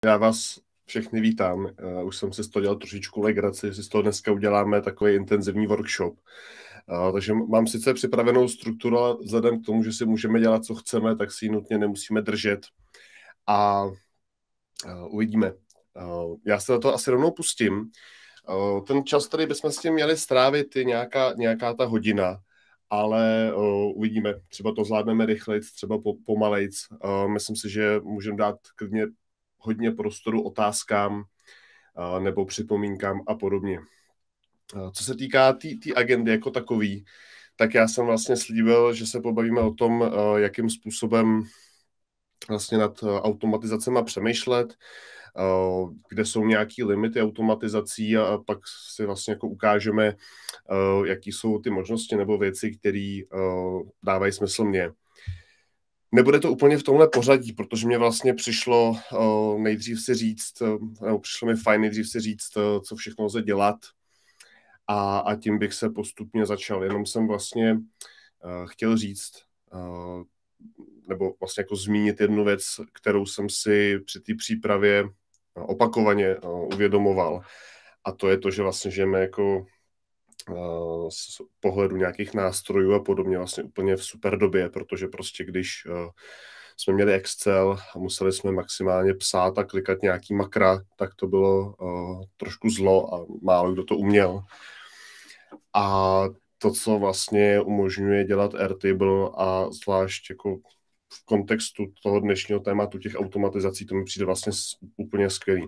Já vás všechny vítám. Už jsem si z toho dělal trošičku legraci, si z toho dneska uděláme takový intenzivní workshop. Takže mám sice připravenou strukturu, ale vzhledem k tomu, že si můžeme dělat, co chceme, tak si ji nutně nemusíme držet. A uvidíme. Já se na to asi rovnou pustím. Ten čas, který bychom s tím měli strávit, je nějaká ta hodina, ale uvidíme. Třeba to zvládneme rychlejc, třeba pomalejc. Myslím si, že můžeme dát klidně hodně prostoru otázkám nebo připomínkám a podobně. Co se týká té agendy jako takový, tak já jsem vlastně slíbil, že se pobavíme o tom, jakým způsobem vlastně nad automatizacemi přemýšlet, kde jsou nějaké limity automatizací a pak si vlastně jako ukážeme, jaký jsou ty možnosti nebo věci, které dávají smysl mně. Nebude to úplně v tomhle pořadí, protože mě vlastně přišlo nejdřív si říct, nebo přišlo mi fajn nejdřív si říct, co všechno lze dělat a tím bych se postupně začal. Jenom jsem vlastně chtěl říct, nebo vlastně jako zmínit jednu věc, kterou jsem si při té přípravě opakovaně uvědomoval. A to je to, že vlastně žijeme jako z pohledu nějakých nástrojů a podobně vlastně úplně v super době, protože prostě když jsme měli Excel a museli jsme maximálně psát a klikat nějaký makra, tak to bylo trošku zlo a málo kdo to uměl. A to, co vlastně umožňuje dělat Airtable a zvlášť jako v kontextu toho dnešního tématu těch automatizací, to mi přijde vlastně úplně skvělý.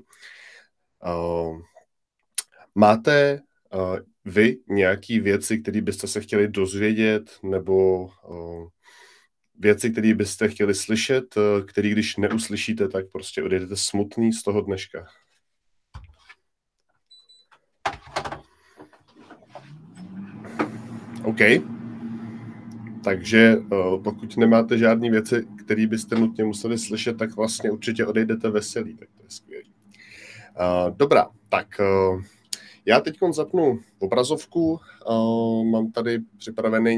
Máte vy nějaké věci, které byste se chtěli dozvědět, nebo věci, které byste chtěli slyšet, které když neuslyšíte, tak prostě odejdete smutný z toho dneška? OK. Takže pokud nemáte žádné věci, které byste nutně museli slyšet, tak vlastně určitě odejdete veselý, tak to je skvělý. Dobrá, tak já teď zapnu obrazovku, mám tady připravený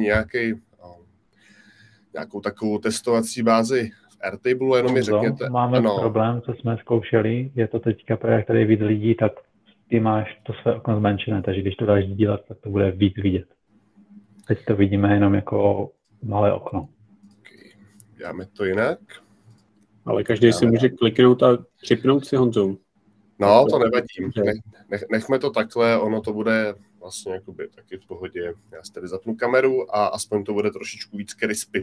nějakou takovou testovací bázi v Airtable, jenom mi řekněte. Máme problém, co jsme zkoušeli, je to teďka, jak tady je víc lidí, tak ty máš to své okno zmenšené, takže když to dáš sdílet, tak to bude víc vidět. Teď to vidíme jenom jako malé okno. Okay. Děláme to jinak. Ale každý si může kliknout a připnout si Honzou. No, to nevadí. Nechme to takhle, ono to bude vlastně jakoby taky v pohodě. Já si tady zapnu kameru a aspoň to bude trošičku víc crispy.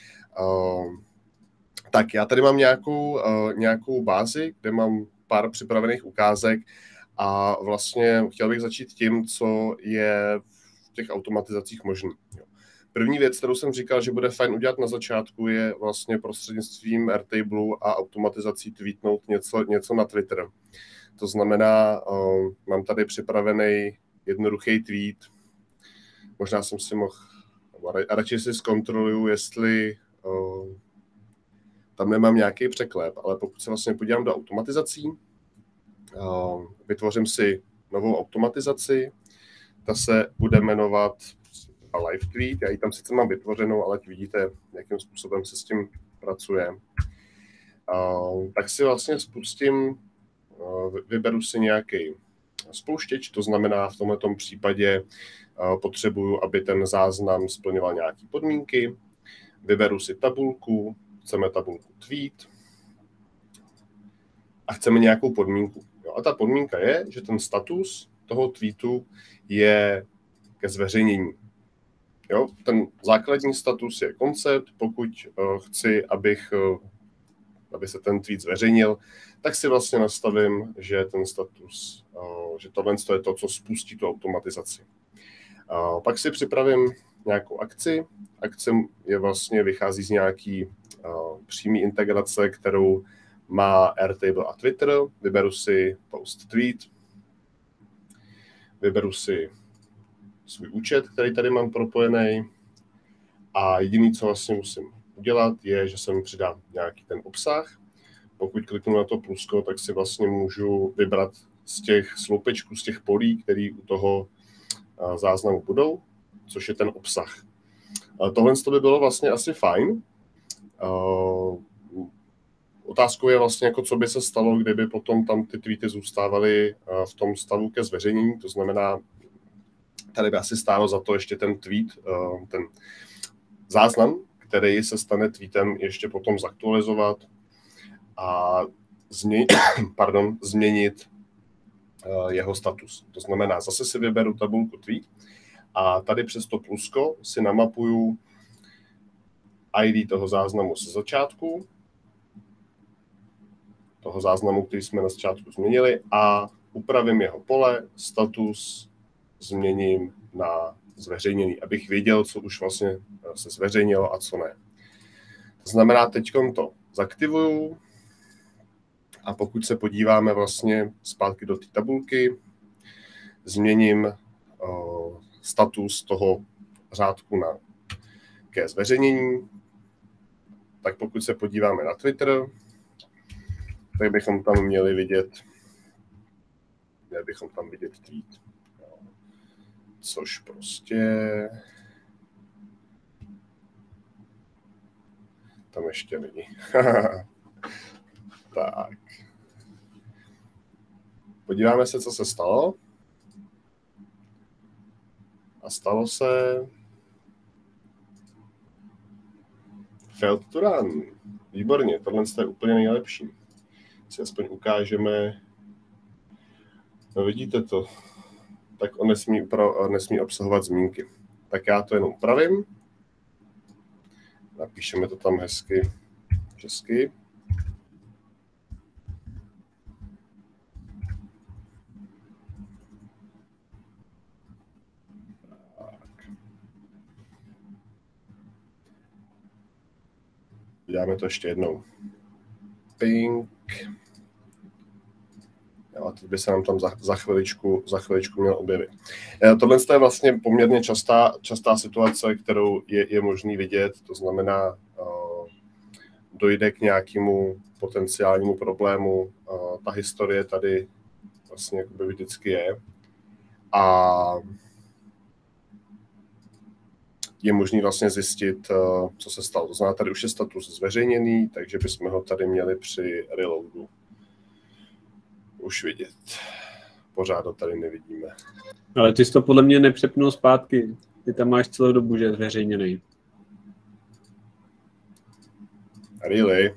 Tak já tady mám nějakou bázi, kde mám pár připravených ukázek a vlastně chtěl bych začít tím, co je v těch automatizacích možný. První věc, kterou jsem říkal, že bude fajn udělat na začátku, je vlastně prostřednictvím Airtable a automatizací tweetnout něco na Twitter. To znamená, mám tady připravený jednoduchý tweet. Možná jsem si mohl, a radši si zkontroluju, jestli tam nemám nějaký překlep, ale pokud se vlastně podívám do automatizací, vytvořím si novou automatizaci, ta se bude jmenovat live tweet, já ji tam sice mám vytvořenou, ale vidíte, jakým způsobem se s tím pracuje. Tak si vlastně spustím, vyberu si nějaký spouštěč, to znamená v tomto případě potřebuju, aby ten záznam splňoval nějaké podmínky, vyberu si tabulku, chceme tabulku tweet a chceme nějakou podmínku. Jo, a ta podmínka je, že ten status toho tweetu je ke zveřejnění. Jo, ten základní status je koncept, pokud chci, aby se ten tweet zveřejnil, tak si vlastně nastavím, že ten status, že tohle je to, co spustí tu automatizaci. Pak si připravím nějakou akci. Akce vychází z nějaký přímý integrace, kterou má Airtable a Twitter. Vyberu si post tweet, vyberu si svůj účet, který tady mám propojený a jediný, co vlastně musím udělat, je, že se mi přidám nějaký ten obsah. Pokud kliknu na to plusko, tak si vlastně můžu vybrat z těch sloupečků, z těch polí, které u toho záznamu budou, což je ten obsah. Tohle by bylo vlastně asi fajn. Otázkou je vlastně, jako co by se stalo, kdyby potom tam ty tweety zůstávaly v tom stavu ke zveřejnění. To znamená, tady by asi stálo za to ještě ten tweet, ten záznam, který se stane tweetem, ještě potom zaktualizovat a změnit jeho status. To znamená, zase si vyberu tabulku tweet a tady přes to plusko si namapuju ID toho záznamu ze začátku, toho záznamu, který jsme na začátku změnili, a upravím jeho pole, status změním na zveřejněný, abych věděl, co už vlastně se zveřejnilo a co ne. To znamená, teď to zaktivuju a pokud se podíváme vlastně zpátky do té tabulky, změním status toho řádku ke zveřejnění, tak pokud se podíváme na Twitter, tak bychom tam měli vidět tweet. Což prostě tam ještě není. Tak. Podíváme se, co se stalo. A stalo se failed to run. Výborně, tohle je úplně nejlepší. Si aspoň ukážeme. No vidíte to. Tak on nesmí obsahovat zmínky. Tak já to jenom upravím. Napíšeme to tam hezky česky. Děláme to ještě jednou. Pink. A teď by se nám tam za chviličku měl objevit. Tohle je vlastně poměrně častá situace, kterou je možný vidět, to znamená, dojde k nějakému potenciálnímu problému. Ta historie tady vlastně jakoby vždycky je. A je možný vlastně zjistit, co se stalo. To znamená, tady už je status zveřejněný, takže bychom ho tady měli při reloadu už vidět. Pořád ho tady nevidíme. Ale ty jsi to podle mě nepřepnul zpátky. Ty tam máš celou dobu, že je zveřejněný. Really?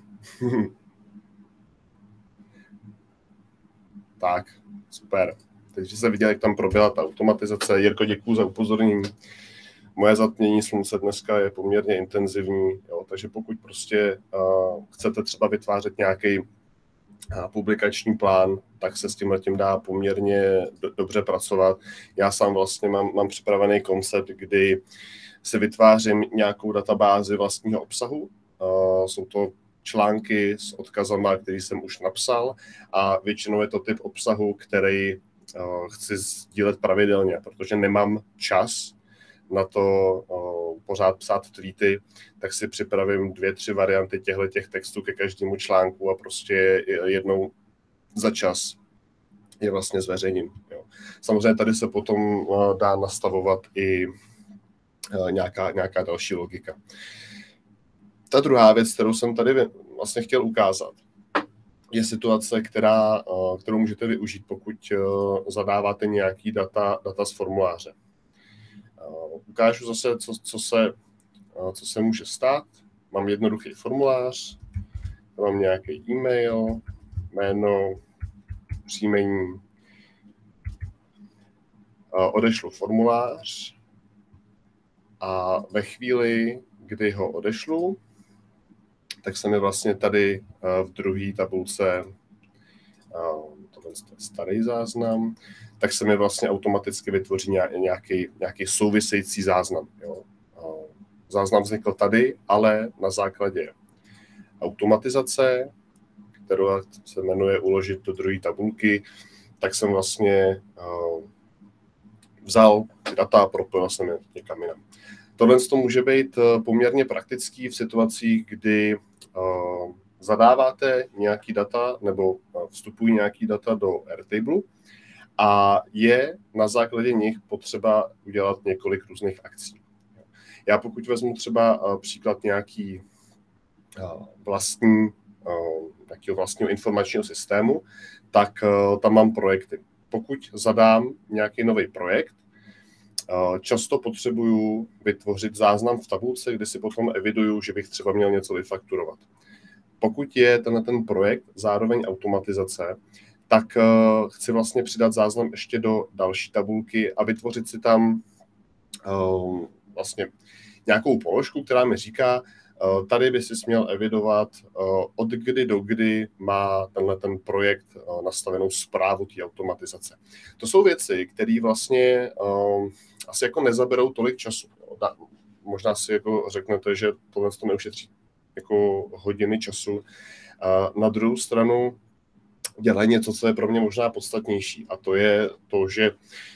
Tak, super. Takže se viděl, jak tam proběhla ta automatizace. Jirko, děkuju za upozornění. Moje zatmění slunce dneska je poměrně intenzivní, jo, takže pokud prostě chcete třeba vytvářet nějaký publikační plán, tak se s tímhletím dá poměrně dobře pracovat. Já sám vlastně mám připravený koncept, kdy si vytvářím nějakou databázi vlastního obsahu. Jsou to články s odkazama, který jsem už napsal, a většinou je to typ obsahu, který chci sdílet pravidelně, protože nemám čas na to pořád psát tweety, tak si připravím 2-3 varianty těchto textů ke každému článku a prostě jednou za čas je vlastně zveřejním. Jo. Samozřejmě tady se potom dá nastavovat i nějaká další logika. Ta druhá věc, kterou jsem tady vlastně chtěl ukázat, je situace, kterou můžete využít, pokud zadáváte nějaký data z formuláře. Ukážu zase, co se může stát. Mám jednoduchý formulář, mám nějaký e-mail, jméno, příjmení. Odešlu formulář a ve chvíli, kdy ho odešlu, tak se mi vlastně tady v druhé tabulce, tohle je starý záznam, tak se mi vlastně automaticky vytvoří nějaký související záznam. Jo. Záznam vznikl tady, ale na základě automatizace, kterou se jmenuje uložit do druhé tabulky, tak jsem vlastně vzal data a propojil jsem je někam jinam. Tohle to může být poměrně praktický v situacích, kdy zadáváte nějaký data nebo vstupují nějaký data do Airtable a je na základě nich potřeba udělat několik různých akcí. Já pokud vezmu třeba příklad nějaký vlastní nějakého vlastního informačního systému, tak tam mám projekty. Pokud zadám nějaký nový projekt, často potřebuju vytvořit záznam v tabulce, kde si potom eviduju, že bych třeba měl něco vyfakturovat. Pokud je ten projekt zároveň automatizace, tak chci vlastně přidat záznam ještě do další tabulky a vytvořit si tam vlastně nějakou položku, která mi říká, tady by si směl evidovat, od kdy do kdy má ten projekt nastavenou správu té automatizace. To jsou věci, které vlastně asi jako nezaberou tolik času. Možná si jako řeknete, že tohle to neušetří jako hodiny času. Na druhou stranu dělají něco, co je pro mě možná podstatnější, a to je to, že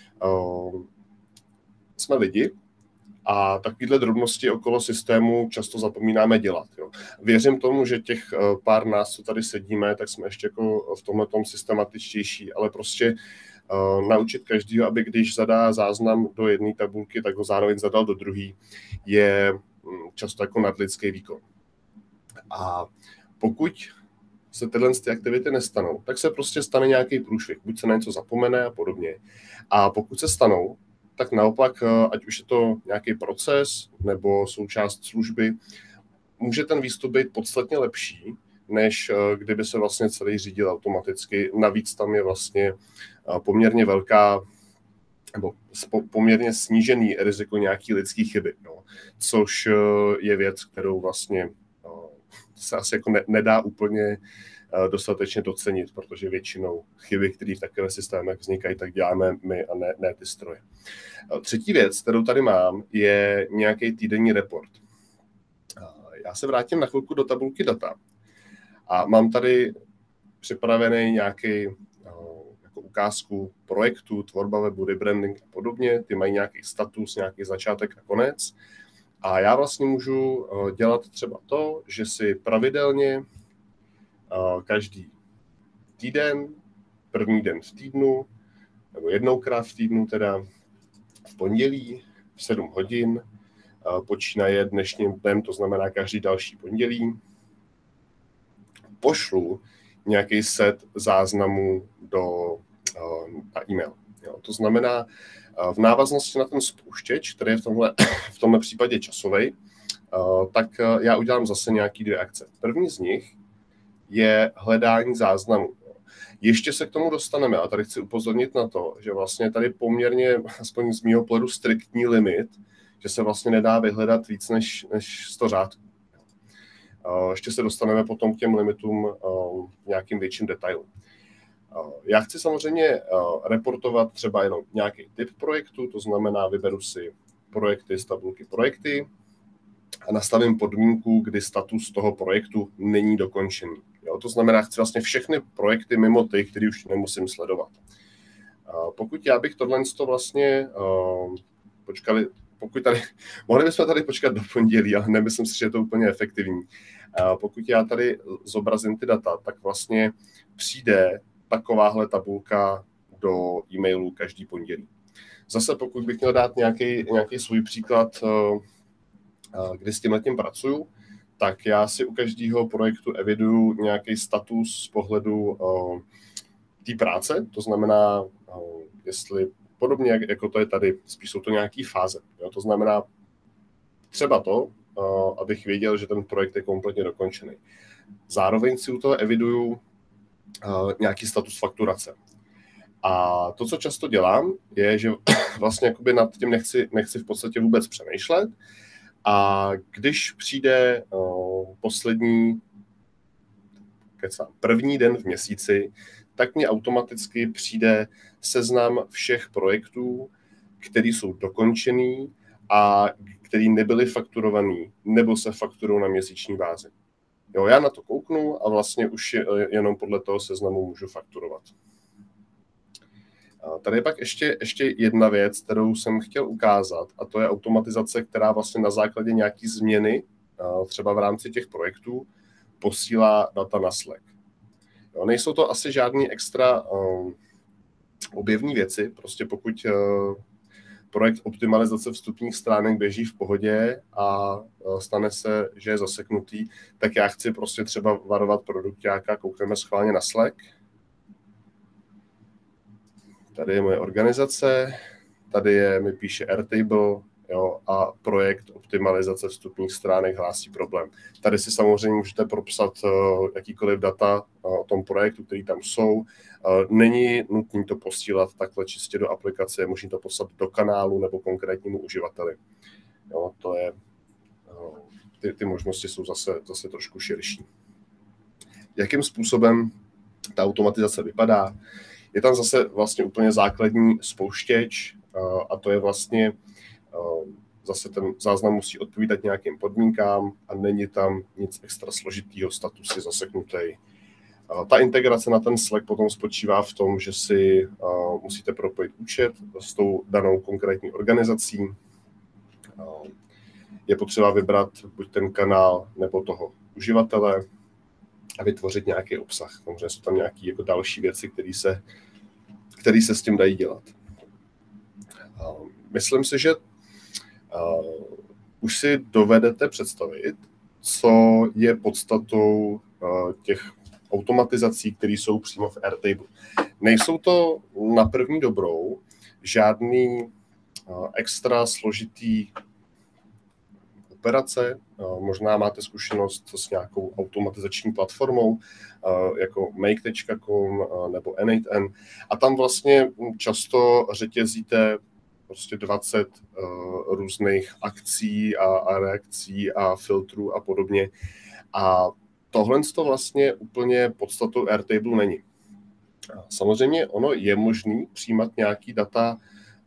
jsme lidi a takovéhle drobnosti okolo systému často zapomínáme dělat. Jo. Věřím tomu, že těch pár nás, co tady sedíme, tak jsme ještě jako v tomhletom systematičtější, ale prostě naučit každého, aby když zadá záznam do jedné tabulky, tak ho zároveň zadal do druhé, je často jako nadlidský výkon. A pokud se tyhle aktivity nestanou, tak se prostě stane nějaký průšvih. Buď se na něco zapomene a podobně. A pokud se stanou, tak naopak, ať už je to nějaký proces nebo součást služby, může ten výstup být podstatně lepší, než kdyby se vlastně celý řídil automaticky. Navíc tam je vlastně poměrně velká nebo poměrně snížený riziko nějaký lidský chyby, no, což je věc, kterou vlastně se asi jako nedá úplně dostatečně docenit, protože většinou chyby, které v takových systémech vznikají, tak děláme my a ne ty stroje. Třetí věc, kterou tady mám, je nějaký týdenní report. Já se vrátím na chvilku do tabulky data a mám tady připravený nějaký jako ukázku projektu, tvorba webu, rebranding a podobně. Ty mají nějaký status, nějaký začátek a konec. A já vlastně můžu dělat třeba to, že si pravidelně každý týden, první den v týdnu, nebo jednoukrát v týdnu teda, v pondělí v 7 hodin, počínaje dnešním dnem, to znamená každý další pondělí, pošlu nějaký set záznamů na e-mail. Jo, to znamená, v návaznosti na ten spouštěč, který je v tomhle případě časový, tak já udělám zase nějaký 2 akce. První z nich je hledání záznamu. Ještě se k tomu dostaneme, a tady chci upozornit na to, že vlastně tady poměrně, aspoň z mýho pohledu, striktní limit, že se vlastně nedá vyhledat víc než 100 řádků. Ještě se dostaneme potom k těm limitům nějakým větším detailům. Já chci samozřejmě reportovat třeba jenom nějaký typ projektu, to znamená, vyberu si projekty z tabulky projekty a nastavím podmínku, kdy status toho projektu není dokončený. Jo, to znamená, chci vlastně všechny projekty mimo ty, které už nemusím sledovat. Pokud já bych tohle vlastně počkali, mohli bychom tady počkat do pondělí, ale nemyslím si, že je to úplně efektivní. Pokud já tady zobrazím ty data, tak vlastně přijde takováhle tabulka do e-mailu každý pondělí. Zase pokud bych měl dát nějaký svůj příklad, kdy s tímhletím pracuju, tak já si u každého projektu eviduju nějaký status z pohledu té práce, to znamená, jestli podobně, jako to je tady, spíš jsou to nějaké fáze. Jo? To znamená třeba to, abych věděl, že ten projekt je kompletně dokončený. Zároveň si u toho eviduju nějaký status fakturace. A to, co často dělám, je, že vlastně jakoby nad tím nechci v podstatě vůbec přemýšlet. A když přijde první den v měsíci, tak mě automaticky přijde seznam všech projektů, které jsou dokončený a které nebyly fakturovaný nebo se fakturují na měsíční bázi. Jo, já na to kouknu a vlastně už jenom podle toho seznamu můžu fakturovat. Tady je pak ještě jedna věc, kterou jsem chtěl ukázat, a to je automatizace, která vlastně na základě nějaký změny, třeba v rámci těch projektů, posílá data na Slack. Jo, nejsou to asi žádný extra objevní věci, prostě projekt optimalizace vstupních stránek běží v pohodě a stane se, že je zaseknutý, tak já chci prostě třeba varovat produkťáka, koukneme schválně na Slack. Tady je moje organizace, tady mi píše Airtable, jo, a projekt optimalizace vstupních stránek hlásí problém. Tady si samozřejmě můžete propsat jakýkoliv data o tom projektu, který tam jsou. Není nutné to posílat takhle čistě do aplikace, je možné to poslat do kanálu nebo konkrétnímu uživateli. Jo, to je, ty možnosti jsou zase trošku širší. Jakým způsobem ta automatizace vypadá? Je tam zase vlastně úplně základní spouštěč a to je vlastně zase ten záznam musí odpovídat nějakým podmínkám a není tam nic extra složitýho, status je zaseknutý. Ta integrace na ten Slack potom spočívá v tom, že si musíte propojit účet s tou danou konkrétní organizací. Je potřeba vybrat buď ten kanál nebo toho uživatele a vytvořit nějaký obsah. Samozřejmě jsou tam nějaké jako další věci, které se s tím dají dělat. Myslím si, že už si dovedete představit, co je podstatou těch automatizací, které jsou přímo v Airtable. Nejsou to na první dobrou žádný extra složitý operace. Možná máte zkušenost s nějakou automatizační platformou, jako make.com nebo N8N. A tam vlastně často řetězíte prostě 20 různých akcí a reakcí a filtrů a podobně. A tohle to vlastně úplně podstatou Airtable není. Samozřejmě ono je možný přijímat nějaký data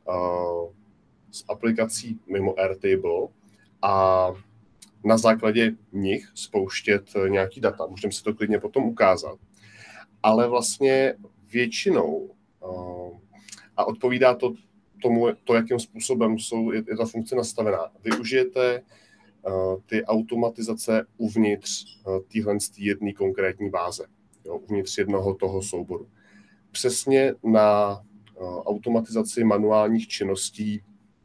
z aplikací mimo Airtable a na základě nich spouštět nějaký data. Můžeme si to klidně potom ukázat. Ale vlastně většinou, a odpovídá to tomu, jakým způsobem je ta funkce nastavená, využijete ty automatizace uvnitř téhle jedné konkrétní báze, jo, uvnitř jednoho toho souboru. Přesně na automatizaci manuálních činností,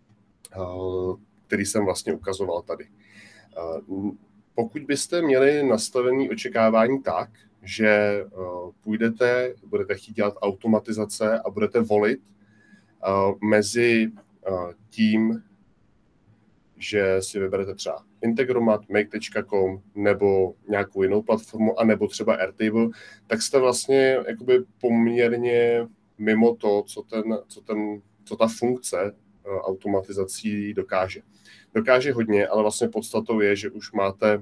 který jsem vlastně ukazoval tady. Pokud byste měli nastavené očekávání tak, že budete chtít dělat automatizace a budete volit mezi tím, že si vyberete třeba Integromat, make.com nebo nějakou jinou platformu, anebo třeba Airtable, tak jste vlastně jakoby poměrně mimo to, co ta funkce automatizací dokáže. Dokáže hodně, ale vlastně podstatou je, že už máte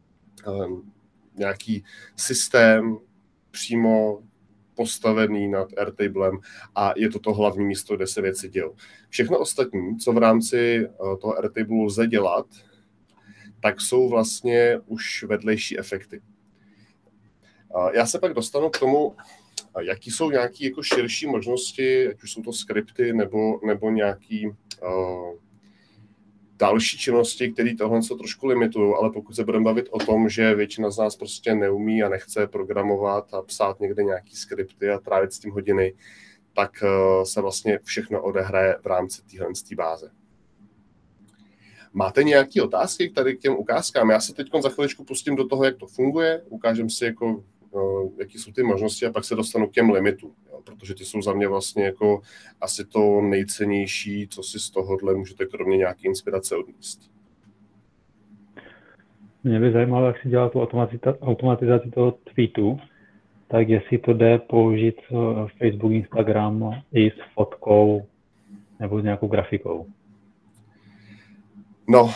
nějaký systém přímo postavený nad Airtablem a je to hlavní místo, kde se věci dějou. Všechno ostatní, co v rámci toho Airtable lze dělat, tak jsou vlastně už vedlejší efekty. Já se pak dostanu k tomu, jaký jsou nějaké jako širší možnosti, ať už jsou to skripty nebo nějaký další činnosti, které tohle se trošku limitují, ale pokud se budeme bavit o tom, že většina z nás prostě neumí a nechce programovat a psát někde nějaký skripty a trávit s tím hodiny, tak se vlastně všechno odehraje v rámci téhle báze. Máte nějaké otázky tady k těm ukázkám? Já se teď za chviličku pustím do toho, jak to funguje, ukážem si, jaký jsou ty možnosti a pak se dostanu k těm limitům, protože ty jsou za mě vlastně jako asi to nejcennější, co si z tohohle můžete kromě nějaké inspirace odníst. Mě by zajímalo, jak si dělá tu automatizaci toho tweetu, tak jestli to jde použít Facebook, Instagram i s fotkou nebo s nějakou grafikou. No,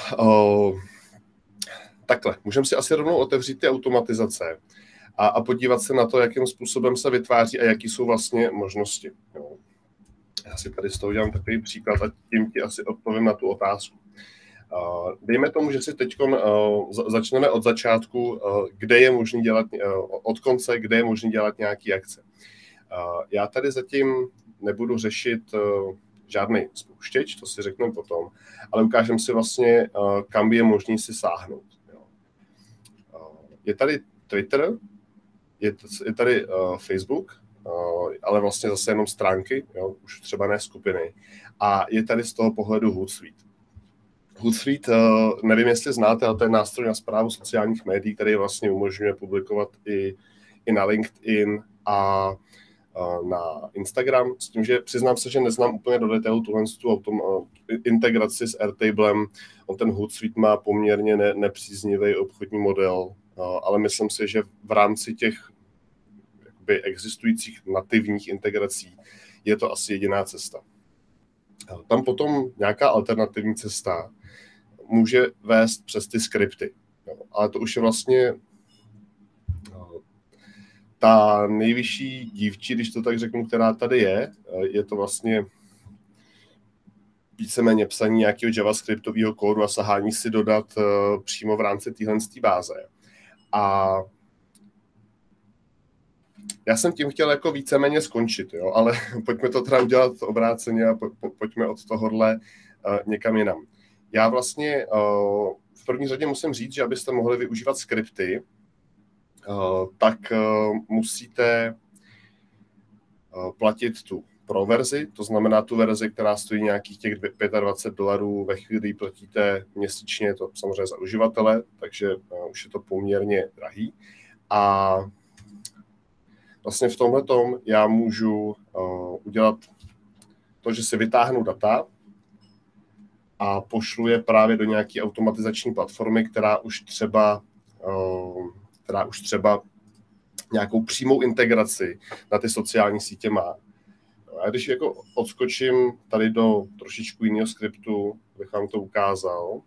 takhle. Můžeme si asi rovnou otevřít ty automatizace a podívat se na to, jakým způsobem se vytváří a jaký jsou vlastně možnosti. Jo. Já si tady z toho dělám takový příklad a tím ti asi odpovím na tu otázku. Dejme tomu, že si teď začneme od začátku, kde je možné dělat, od konce, kde je možné dělat nějaké akce. Já tady zatím nebudu řešit žádný spouštěč, to si řekneme potom, ale ukážeme si vlastně, kam je možné si sáhnout. Je tady Twitter, je tady Facebook, ale vlastně zase jenom stránky, jo, už třeba ne skupiny. A je tady z toho pohledu Hootsuite. Hootsuite, nevím, jestli znáte, ale to je nástroj na správu sociálních médií, který vlastně umožňuje publikovat i na LinkedIn a na Instagram, s tím, že přiznám se, že neznám úplně do detailu tu integraci s Airtablem. On ten Hootsuite má poměrně nepříznivý obchodní model, ale myslím si, že v rámci těch jakoby existujících nativních integrací je to asi jediná cesta. Tam potom nějaká alternativní cesta může vést přes ty skripty. Ale to už je vlastně ta nejvyšší dívčí, když to tak řeknu, která tady je to vlastně víceméně psaní nějakého javascriptového kódu a sahání si dodat přímo v rámci téhle báze. A já jsem tím chtěl jako víceméně skončit, jo? Ale pojďme to teda udělat obráceně a pojďme od tohohle někam jinam. Já vlastně v první řadě musím říct, že abyste mohli využívat skripty, tak musíte platit tu pro verzi, to znamená tu verzi, která stojí nějakých těch $25 ve chvíli, kdy platíte měsíčně, to samozřejmě za uživatele, takže už je to poměrně drahý. A vlastně v tomhletom já můžu udělat to, že si vytáhnu data a pošlu je právě do nějaké automatizační platformy, která už třeba nějakou přímou integraci na ty sociální sítě má. A když jako odskočím tady do trošičku jiného skriptu, abych vám to ukázal,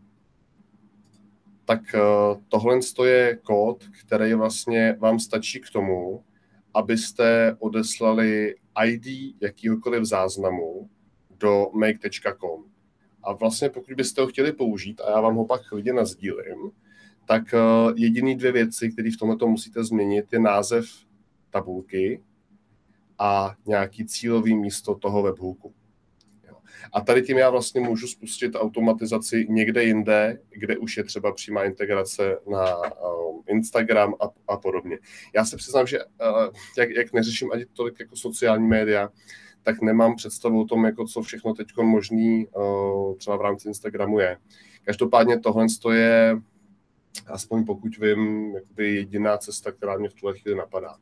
tak tohle je kód, který vlastně vám stačí k tomu, abyste odeslali ID jakýhokoliv záznamu do make.com. A vlastně pokud byste ho chtěli použít, a já vám ho pak klidně nasdílím, tak jediný dvě věci, které v tomto musíte změnit, je název tabulky a nějaký cílový místo toho webhooku. A tady tím já vlastně můžu spustit automatizaci někde jinde, kde už je třeba přímá integrace na Instagram a podobně. Já se přiznám, že jak neřeším ani tolik jako sociální média, tak nemám představu o tom, jako co všechno teď možný třeba v rámci Instagramu je. Každopádně tohle je, aspoň pokud vím, jakoby jediná cesta, která mě v tuhle chvíli napadá.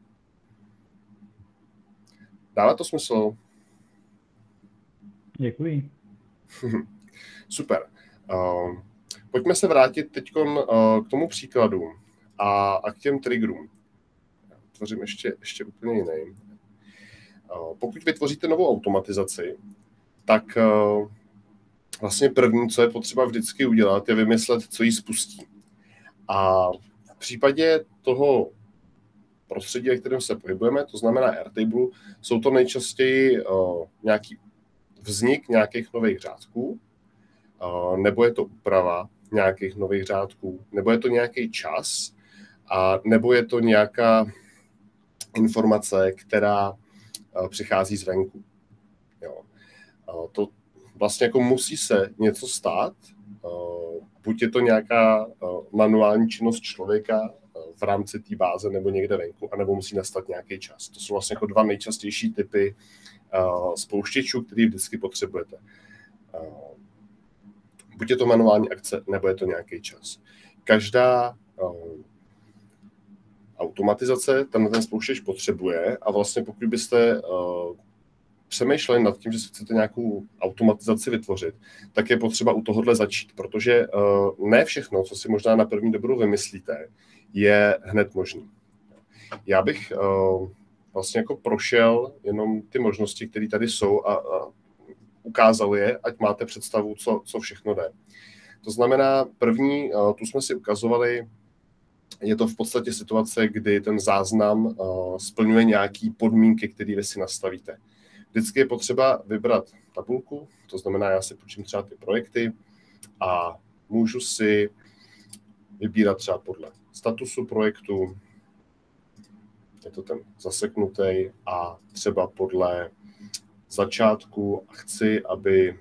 Dává to smysl? Děkuji. Super. Pojďme se vrátit teď k tomu příkladu a k těm triggerům. Tvořím ještě úplně jiný. Pokud vytvoříte novou automatizaci, tak vlastně první, co je potřeba vždycky udělat, je vymyslet, co ji spustí. A v případě toho prostředí, ve kterém se pohybujeme, to znamená Airtable, jsou to nejčastěji nějaký vznik nějakých nových řádků, nebo je to úprava nějakých nových řádků, nebo je to nějaký čas, a nebo je to nějaká informace, která přichází zvenku. Jo. To vlastně jako musí se něco stát, buď je to nějaká manuální činnost člověka v rámci té báze nebo někde venku, anebo musí nastat nějaký čas. To jsou vlastně jako dva nejčastější typy spouštěčů, který vždycky potřebujete. Buď je to manuální akce, nebo je to nějaký čas. Každá automatizace ten spouštěč potřebuje a vlastně pokud byste přemýšleli nad tím, že si chcete nějakou automatizaci vytvořit, tak je potřeba u tohohle začít, protože ne všechno, co si možná na první dobrou vymyslíte, je hned možný. Já bych vlastně jako prošel jenom ty možnosti, které tady jsou a ukázal je, ať máte představu, co všechno jde. To znamená, první, tu jsme si ukazovali, je to v podstatě situace, kdy ten záznam splňuje nějaké podmínky, které vy si nastavíte. Vždycky je potřeba vybrat tabulku, to znamená, já si půjčím třeba ty projekty a můžu si vybírat třeba podle statusu projektu, je to ten zaseknutý, a třeba podle začátku chci, aby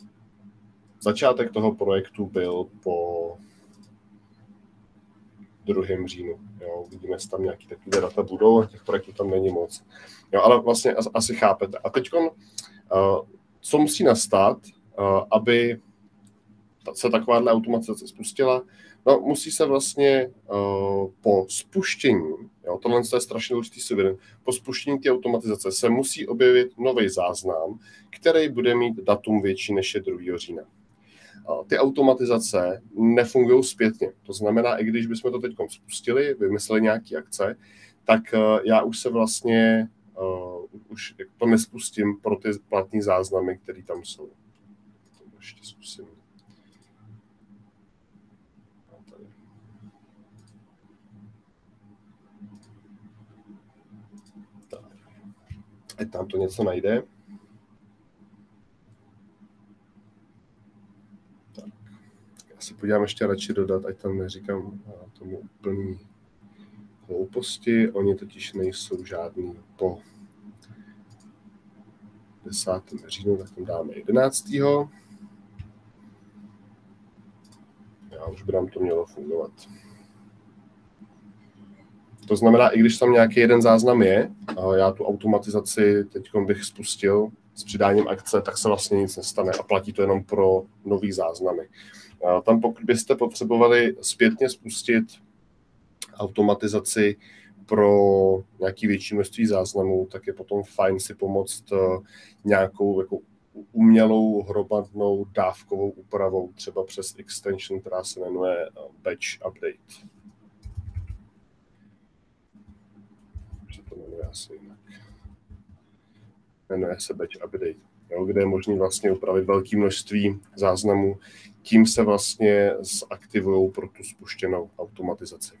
začátek toho projektu byl po 2. říjnu. Jo, vidíme, že tam nějaké takové data budou, těch projektů tam není moc. Jo, ale vlastně asi chápete. A teď, co musí nastat, aby se takováhle automatizace spustila? No, musí se vlastně po spuštění, jo, tohle je strašně důležitý si uvědomit, po spuštění té automatizace se musí objevit nový záznam, který bude mít datum větší než je 2. října. Ty automatizace nefungují zpětně. To znamená, i když bychom to teď spustili, vymysleli nějaké akce, tak já už se vlastně už to nespustím pro ty platné záznamy, které tam jsou. To ještě zkusím. Ať tam to něco najde. Tak. Já se podívám ještě radši dodat, ať tam neříkám tomu úplný hlouposti. Oni totiž nejsou žádný po 10. říjnu, tak tam dáme 11. Já už by nám to mělo fungovat. To znamená, i když tam nějaký jeden záznam je, já tu automatizaci teď bych spustil s přidáním akce, tak se vlastně nic nestane a platí to jenom pro nový záznamy. Tam pokud byste potřebovali zpětně spustit automatizaci pro nějaké větší množství záznamů, tak je potom fajn si pomoct nějakou jako umělou hromadnou dávkovou úpravou, třeba přes extension, která se jmenuje Batch Update. Jmenuje se Batch Update, jo, kde je možné vlastně upravit velké množství záznamů. Tím se vlastně zaktivují pro tu spuštěnou automatizaci.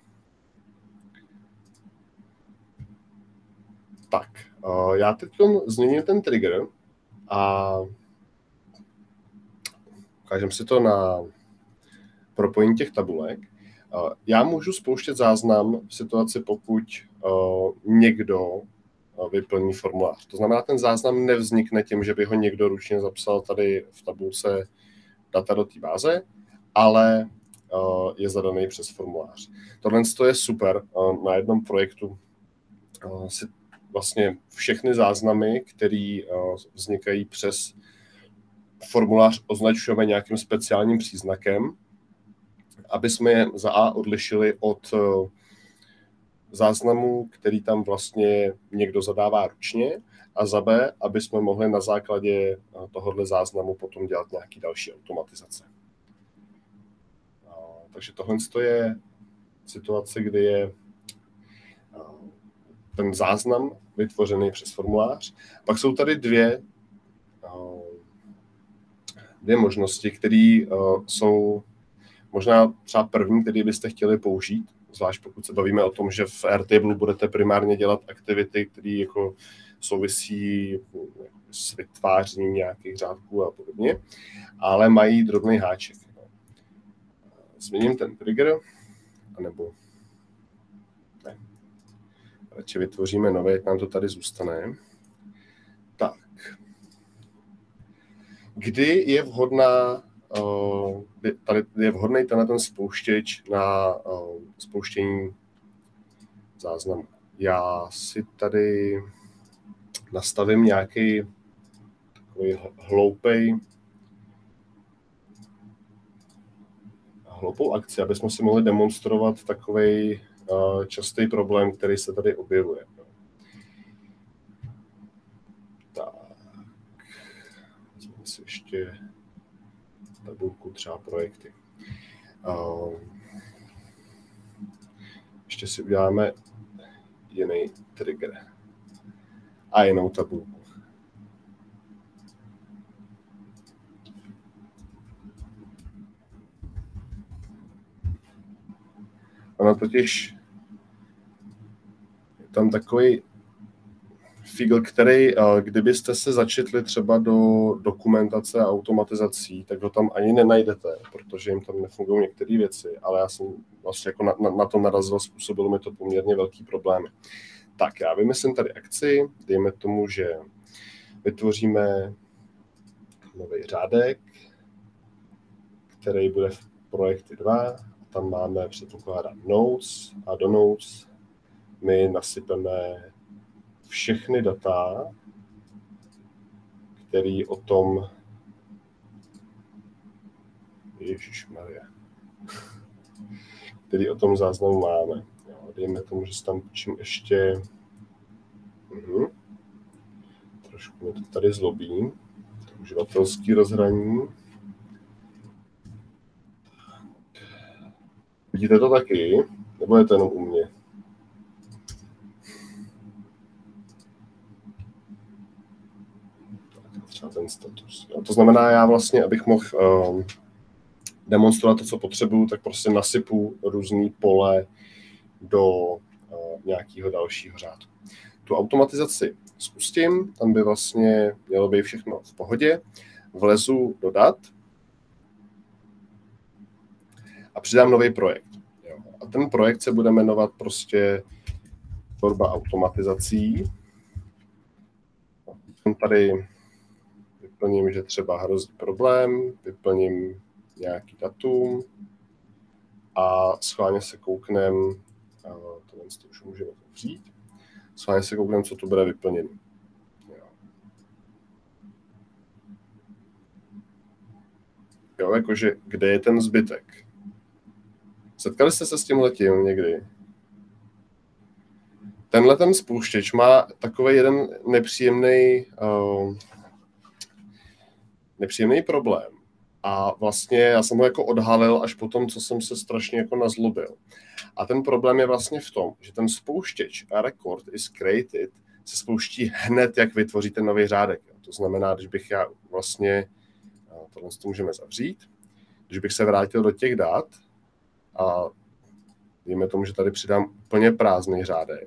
Tak, já teď změním ten trigger a ukážeme si to na propojení těch tabulek. Já můžu spouštět záznam v situaci, pokud někdo vyplní formulář. To znamená, ten záznam nevznikne tím, že by ho někdo ručně zapsal tady v tabulce data do té báze, ale je zadaný přes formulář. Tohle je super. Na jednom projektu si vlastně všechny záznamy, které vznikají přes formulář, označujeme nějakým speciálním příznakem, aby jsme je za A odlišili od záznamů, který tam vlastně někdo zadává ručně, a za B, aby jsme mohli na základě tohohle záznamu potom dělat nějaký další automatizace. Takže tohle je situace, kdy je ten záznam vytvořený přes formulář. Pak jsou tady dvě možnosti, které jsou možná třeba první, který byste chtěli použít, zvlášť pokud se bavíme o tom, že v Airtable budete primárně dělat aktivity, které jako souvisí s vytvářením nějakých řádků a podobně, ale mají drobný háček. Změním ten trigger, anebo ne. Radši vytvoříme nový, jak nám to tady zůstane. Tak. Kdy je vhodná tady je vhodný ten spouštěč na spouštění záznamu. Já si tady nastavím nějaký takový hloupou akci, aby jsme si mohli demonstrovat takový častý problém, který se tady objevuje. Tak. Vezmeme si ještě tabulku třeba projekty. Ještě si uděláme jiný trigger a jinou tabulku. Ono totiž je tam takový fígl, který, kdybyste se začetli třeba do dokumentace a automatizací, tak ho tam ani nenajdete, protože jim tam nefungují některé věci, ale já jsem vlastně jako na to narazil, způsobilo mi to poměrně velký problémy. Tak, já vymyslím tady akci, dejme tomu, že vytvoříme nový řádek, který bude v projekty 2, tam máme, předpokládám, notes a do notes my nasypeme všechny data, který o tom Ježišmarja, který o tom záznamu máme. Jo, dejme tomu, že se tam počím ještě trošku mě to tady zlobí, to uživatelský rozhraní. Vidíte to taky? Nebo je to jenom u mě? Tak, třeba ten status. Jo, to znamená, já vlastně, abych mohl demonstrovat to, co potřebuju, tak prostě nasypu různý pole do nějakého dalšího řádu. Tu automatizaci spustím, tam by vlastně mělo být všechno v pohodě. Vlezu do dat a přidám nový projekt. Jo. A ten projekt se bude jmenovat prostě tvorba automatizací. Tady vyplním, že třeba hrozí problém, vyplním nějaký datum a schválně se kouknem, tohle to už můžeme otevřít, schválně se kouknem, co tu bude vyplněné. Jo, jakože kde je ten zbytek? Setkali jste se s tímhletím někdy? Tenhle ten spouštěč má takový jeden nepříjemný problém. A vlastně já jsem ho jako odhalil až po tom, co jsem se strašně jako nazlobil. A ten problém je vlastně v tom, že ten spouštěč record is created se spouští hned, jak vytvoříte nový řádek. To znamená, když bych já vlastně, tohle to můžeme zavřít, když bych se vrátil do těch dat a dejme tomu, že tady přidám úplně prázdný řádek,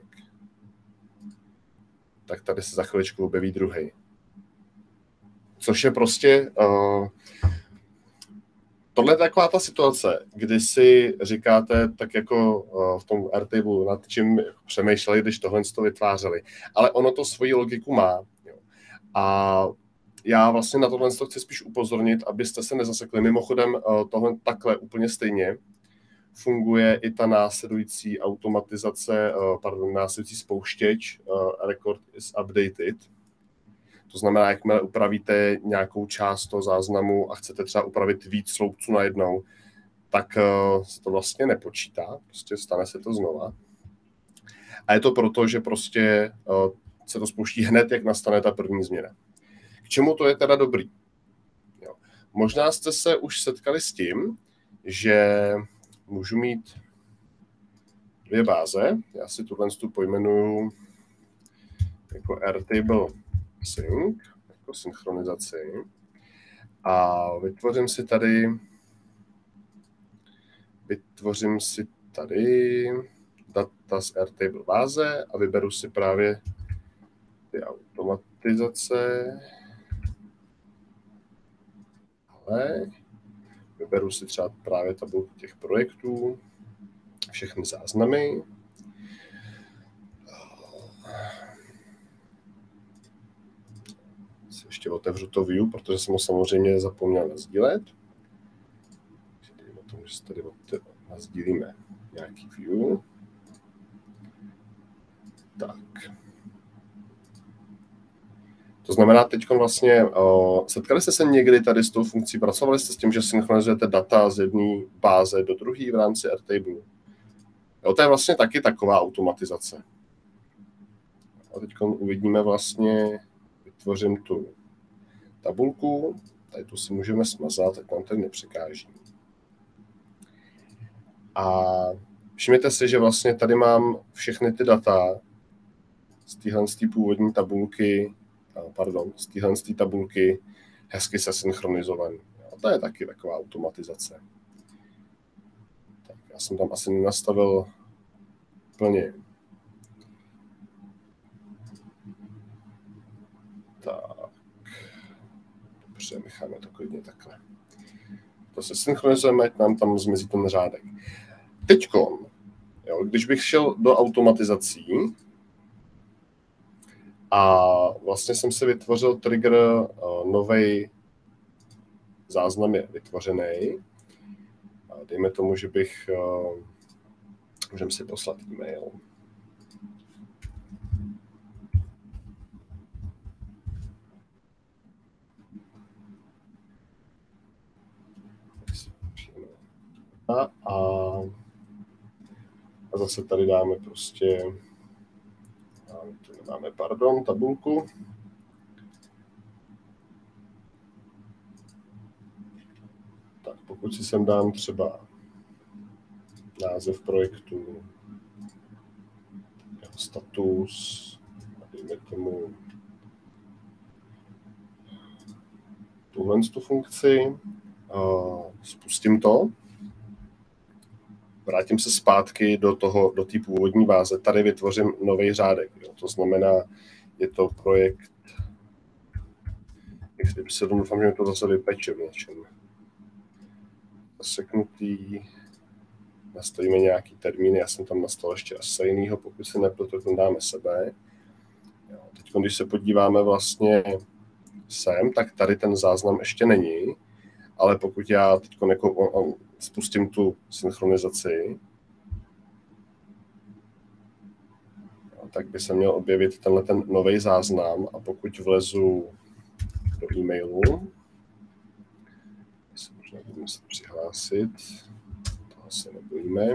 tak tady se za chviličku objeví druhý. Což je prostě... Tohle je taková ta situace, kdy si říkáte tak jako v tom Airtable, nad čím přemýšleli, když tohle to vytvářeli. Ale ono to svoji logiku má. Jo. A já vlastně na tohle chci spíš upozornit, abyste se nezasekli. Mimochodem tohle takhle úplně stejně funguje i ta následující automatizace, následující spouštěč record is updated. To znamená, jakmile upravíte nějakou část toho záznamu a chcete třeba upravit víc sloupců najednou, tak se to vlastně nepočítá, prostě stane se to znova. A je to proto, že prostě se to spouští hned, jak nastane ta první změna. K čemu to je teda dobrý? Jo. Možná jste se už setkali s tím, že můžu mít dvě báze. Já si tuhle pojmenuju jako Airtable sync, jako synchronizaci. A vytvořím si tady data z Airtable báze a vyberu si právě ty automatizace. Ale vyberu si třeba právě tabulku těch projektů, všechny záznamy. Ještě otevřu to view, protože jsem ho samozřejmě zapomněl nasdílet. Dejme tomu, že se tady nasdílíme nějaký view. Tak. To znamená, teď vlastně, setkali jste se někdy tady s tou funkcí, pracovali jste s tím, že synchronizujete data z jedné báze do druhé v rámci Airtable? Jo, to je vlastně taky taková automatizace. A teď uvidíme vlastně, vytvořím tu tabulku, tady tu si můžeme smazat, tak nám tady nepřekáží. A všimněte si, že vlastně tady mám všechny ty data z téhle původní tabulky, z téhle tabulky hezky se synchronizovaný. A to je taky taková automatizace. Tak já jsem tam asi nenastavil plně. Tak. Dobře, necháme to klidně takhle. To se synchronizujeme, ať nám tam zmizí ten řádek. Teďkon, jo, když bych šel do automatizací a vlastně jsem si vytvořil trigger, novej záznam je vytvořený. dejme tomu, že bych... Můžeme si poslat e-mail. A zase tady dáme prostě, máme, pardon, tabulku. Tak pokud si sem dám třeba název projektu, jeho status, dejme tomu tuhle tu funkci, spustím to, vrátím se zpátky do té původní báze, tady vytvořím nový řádek. Jo. To znamená, je to projekt XY, doufám, že mi to zase vypeče v něčem. Zaseknutý, nastavíme nějaký termín, já jsem tam nastavil ještě assigneeho, pokud si nepletu, tak dáme sebe. Jo. Teď, když se podíváme vlastně sem, tak tady ten záznam ještě není, ale pokud já teď spustím tu synchronizaci, tak by se měl objevit tenhle ten nový záznam a pokud vlezu do e-mailu, se možná budu muset přihlásit, toho se nebojíme.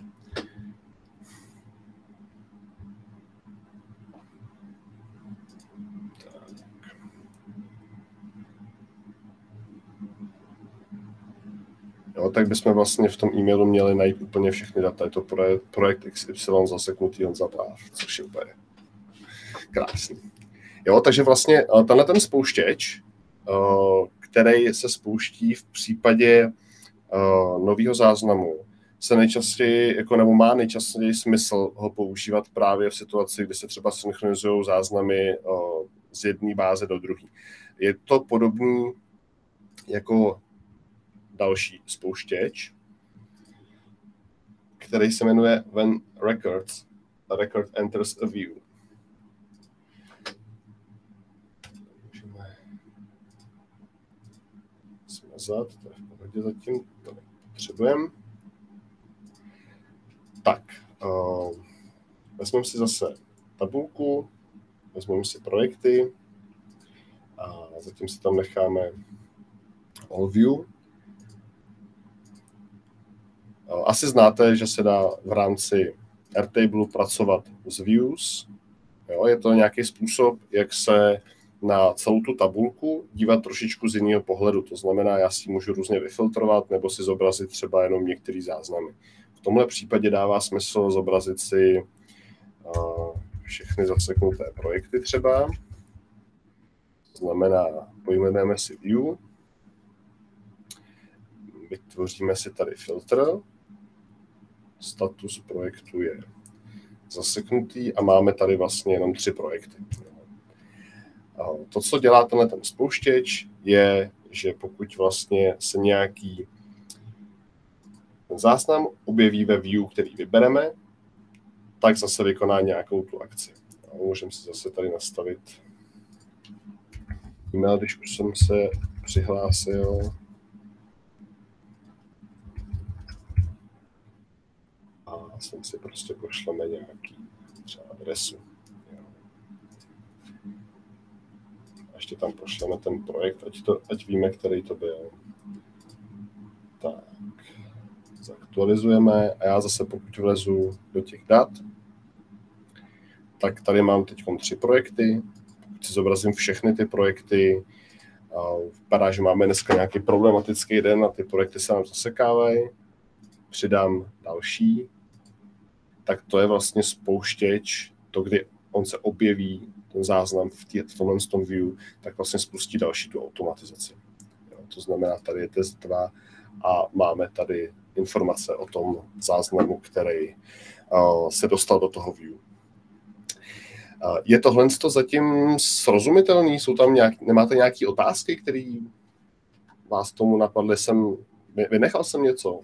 Jo, tak bychom vlastně v tom e-mailu měli najít úplně všechny data. Je to projekt XY zaseknutý Honza Bráv, což je úplně krásný. Jo, takže vlastně tenhle ten spouštěč, který se spouští v případě nového záznamu, se nejčastěji, nebo má nejčastěji smysl ho používat právě v situaci, kdy se třeba synchronizují záznamy z jedné báze do druhé. Je to podobný jako další spouštěč, který se jmenuje When Record Enters a View. Můžeme smazat, to je v pohodě zatím, to nepotřebujeme. Tak, vezmeme si zase tabulku, vezmeme si projekty a zatím si tam necháme All View. Asi znáte, že se dá v rámci Airtable pracovat s views. Jo, je to nějaký způsob, jak se na celou tu tabulku dívat trošičku z jiného pohledu. To znamená, já si ji můžu různě vyfiltrovat nebo si zobrazit třeba jenom některé záznamy. V tomhle případě dává smysl zobrazit si všechny zaseknuté projekty třeba. To znamená, pojmenujeme si view, vytvoříme si tady filtr, status projektu je zaseknutý a máme tady vlastně jenom 3 projekty. To, co dělá ten spouštěč, je, že pokud vlastně se nějaký ten záznam objeví ve view, který vybereme, tak zase vykoná nějakou tu akci. Můžeme si zase tady nastavit e-mail, když už jsem se přihlásil. A sem si prostě pošleme nějaký třeba adresu. A ještě tam pošleme ten projekt, ať víme, který to byl. Tak, zaktualizujeme a já zase pokud vlezu do těch dat, tak tady mám teď 3 projekty. Pokud si zobrazím všechny ty projekty, vypadá, že máme dneska nějaký problematický den a ty projekty se nám zasekávají. Přidám další, tak to je vlastně spouštěč, to, kdy on se objeví, ten záznam v tomhle tom view, tak vlastně spustí další tu automatizaci. Jo, to znamená, tady je test 2 a máme tady informace o tom záznamu, který se dostal do toho view. Je tohle zatím srozumitelný? Nemáte nějaké otázky, které vás tomu napadly? Vynechal jsem něco?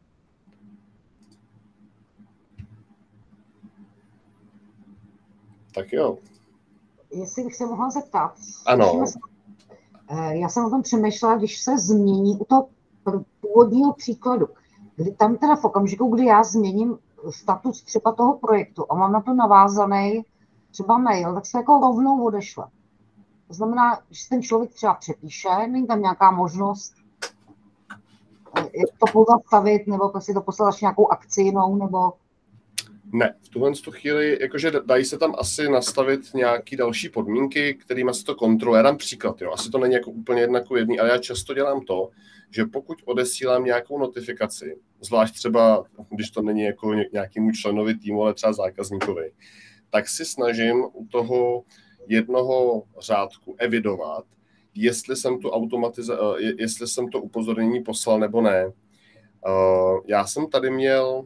Tak jo. Jestli bych se mohla zeptat. Ano. Já jsem o tom přemýšlela, když se změní u toho původního příkladu. kdy tam teda v okamžiku, kdy já změním status třeba toho projektu a mám na to navázaný třeba mail, tak se jako rovnou odešle. To znamená, že ten člověk třeba přepíše, není tam nějaká možnost, jak to pozastavit, nebo prostě to poslat až nějakou akci jinou, nebo... Ne, v tuhle chvíli, jakože dají se tam asi nastavit nějaké další podmínky, kterými se to kontroluje. Já dám příklad, jo. Asi to není jako úplně jedna ku jedný, ale já často dělám to, že pokud odesílám nějakou notifikaci, zvlášť třeba, když to není jako nějakému členovi týmu, ale třeba zákazníkovi, tak si snažím u toho jednoho řádku evidovat, jestli jsem to upozornění poslal nebo ne. Já jsem tady měl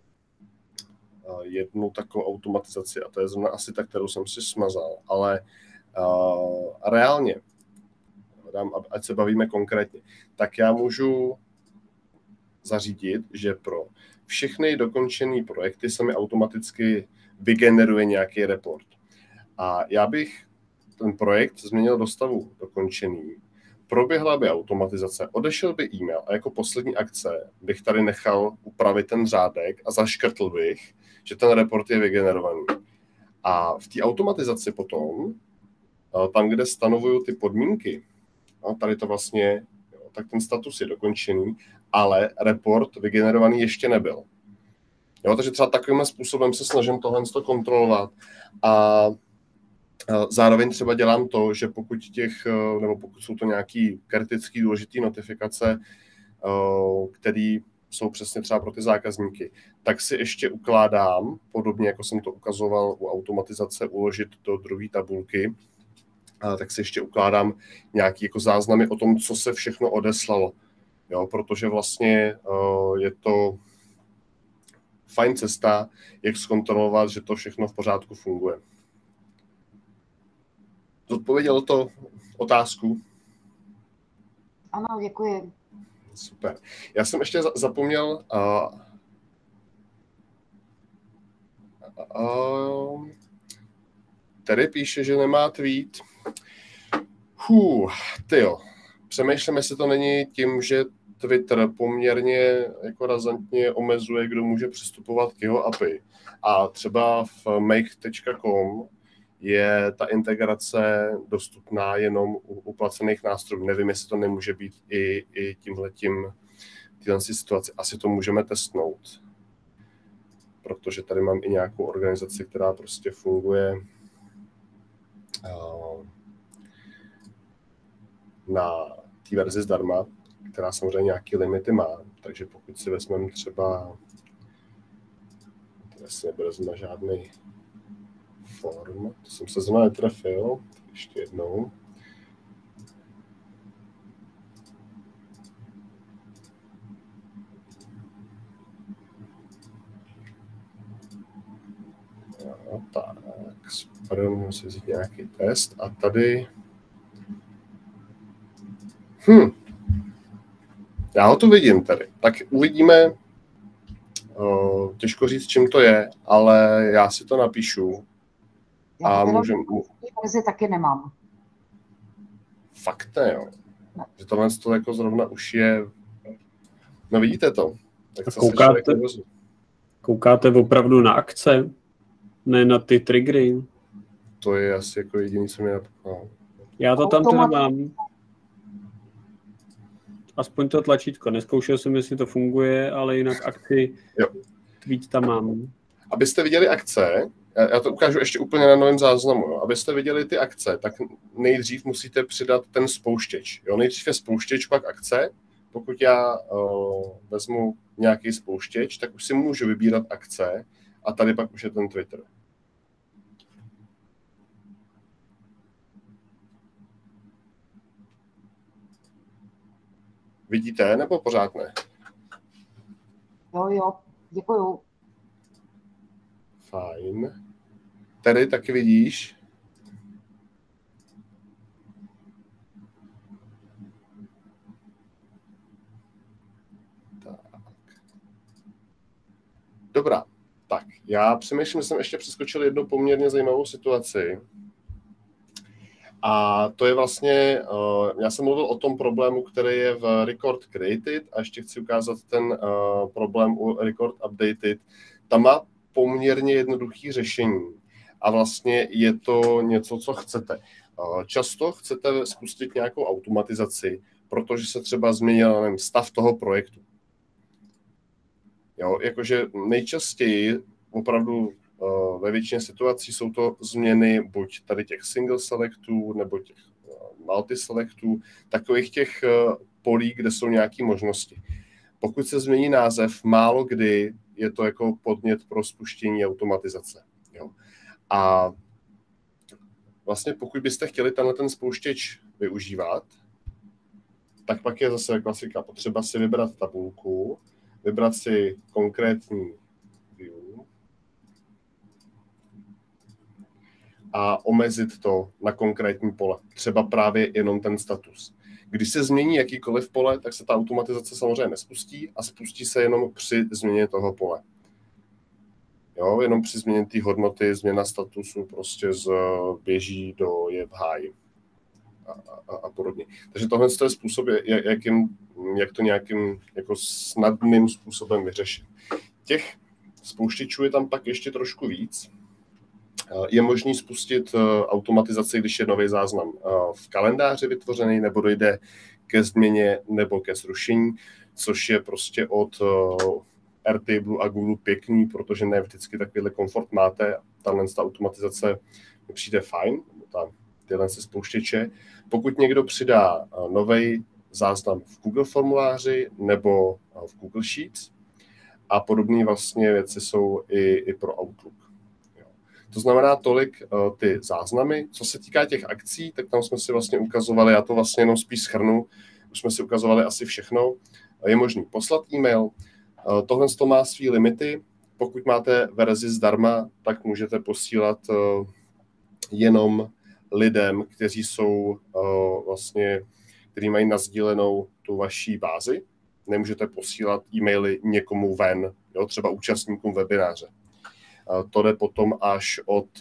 jednu takovou automatizaci a to je zrovna asi ta, kterou jsem si smazal, ale reálně, ať se bavíme konkrétně, tak já můžu zařídit, že pro všechny dokončené projekty se mi automaticky vygeneruje nějaký report. A já bych ten projekt změnil do stavu dokončený, proběhla by automatizace, odešel by e-mail a jako poslední akce bych tady nechal upravit ten řádek a zaškrtl bych, že ten report je vygenerovaný. A v té automatizaci potom, tam, kde stanovuju ty podmínky, tady to vlastně, tak ten status je dokončený, ale report vygenerovaný ještě nebyl. Jo, takže třeba takovým způsobem se snažím tohle kontrolovat a zároveň třeba dělám to, že pokud jsou to nějaký kritický důležitý notifikace, které jsou přesně třeba pro ty zákazníky, tak si ještě ukládám, podobně jako jsem to ukazoval u automatizace, uložit do druhé tabulky, tak si ještě ukládám nějaký jako záznamy o tom, co se všechno odeslalo. Jo, protože vlastně je to fajn cesta, jak zkontrolovat, že to všechno v pořádku funguje. Zodpovědělo to otázku? Ano, děkuji. Super. Já jsem ještě zapomněl... Tady píše, že nemá tweet. Tyjo. Přemýšlím, jestli to není tím, že Twitter poměrně jako razantně omezuje, kdo může přistupovat k jeho API. A třeba v make.com je ta integrace dostupná jenom u placených nástrojů. Nevím, jestli to nemůže být i téhle situaci. Asi to můžeme testnout, protože tady mám i nějakou organizaci, která prostě funguje na té verzi zdarma, která samozřejmě nějaké limity má. Takže pokud si vezmeme třeba, tady si nebude žádný form, to jsem se zrovna netrefil, ještě jednou. Tak, super, musím vzít nějaký test a tady... Já ho tu vidím tady. Tak uvidíme, těžko říct, čím to je, ale já si to napíšu. Já verzi taky nemám. Fakt ne, jo. Že tohle to jako zrovna už je... No vidíte to. Tak koukáte opravdu na akce? Ne na ty triggery? To je asi jako jediný, co mě napadlo. Já to tam teda mám. Aspoň to tlačítko. Neskoušel jsem, jestli to funguje, ale jinak akci tweet tam mám. Abyste viděli akce, já to ukážu ještě úplně na novém záznamu, jo. Abyste viděli ty akce, tak nejdřív musíte přidat ten spouštěč. Jo. Nejdřív je spouštěč, pak akce. Pokud já vezmu nějaký spouštěč, tak už si můžu vybírat akce a tady pak už je ten Twitter. Vidíte, nebo pořád ne? Jo, děkuju. Fajn. Tady taky vidíš? Tak. Dobrá. Tak, já přemýšlím, že jsem ještě přeskočil jednu poměrně zajímavou situaci. A to je vlastně, já jsem mluvil o tom problému, který je v Record Created a ještě chci ukázat ten problém u Record Updated. Tam má poměrně jednoduché řešení a vlastně je to něco, co chcete. Často chcete spustit nějakou automatizaci, protože se třeba změnil stav toho projektu. Jo, jakože nejčastěji opravdu ve většině situací jsou to změny buď tady těch single selectů nebo těch multi-selectů, takových těch polí, kde jsou nějaké možnosti. Pokud se změní název, málo kdy je to jako podnět pro spuštění automatizace. Jo. A vlastně pokud byste chtěli ten spouštěč využívat, tak pak je zase klasika. Potřeba si vybrat tabulku, vybrat si konkrétní view a omezit to na konkrétní pole. Třeba právě jenom ten status. Když se změní jakýkoliv pole, tak se ta automatizace samozřejmě nespustí a spustí se jenom při změně toho pole. Jo, jenom při změně té hodnoty, změna statusu prostě běží do je v háji a podobně. Takže tohle je způsob, jak to nějakým jako snadným způsobem vyřešit. Těch spouštěčů je tam pak ještě trošku víc. Je možný spustit automatizaci, když je nový záznam v kalendáři vytvořený, nebo dojde ke změně nebo ke zrušení, což je prostě od Airtable a Google pěkný, protože ne vždycky takovýhle komfort máte. Ta automatizace mi přijde fajn, tyhle spouštěče. Pokud někdo přidá nový záznam v Google formuláři nebo v Google Sheets a podobné vlastně věci jsou i pro Outlook. To znamená tolik ty záznamy. Co se týká těch akcí, tak tam jsme si vlastně ukazovali, já to vlastně jenom spíš shrnu, už jsme si ukazovali asi všechno. Je možný poslat e-mail, tohle to má svý limity. Pokud máte verzi zdarma, tak můžete posílat jenom lidem, kteří jsou vlastně, kteří mají nasdílenou tu vaší bázi. Nemůžete posílat e-maily někomu ven, jo, třeba účastníkům webináře. To jde potom až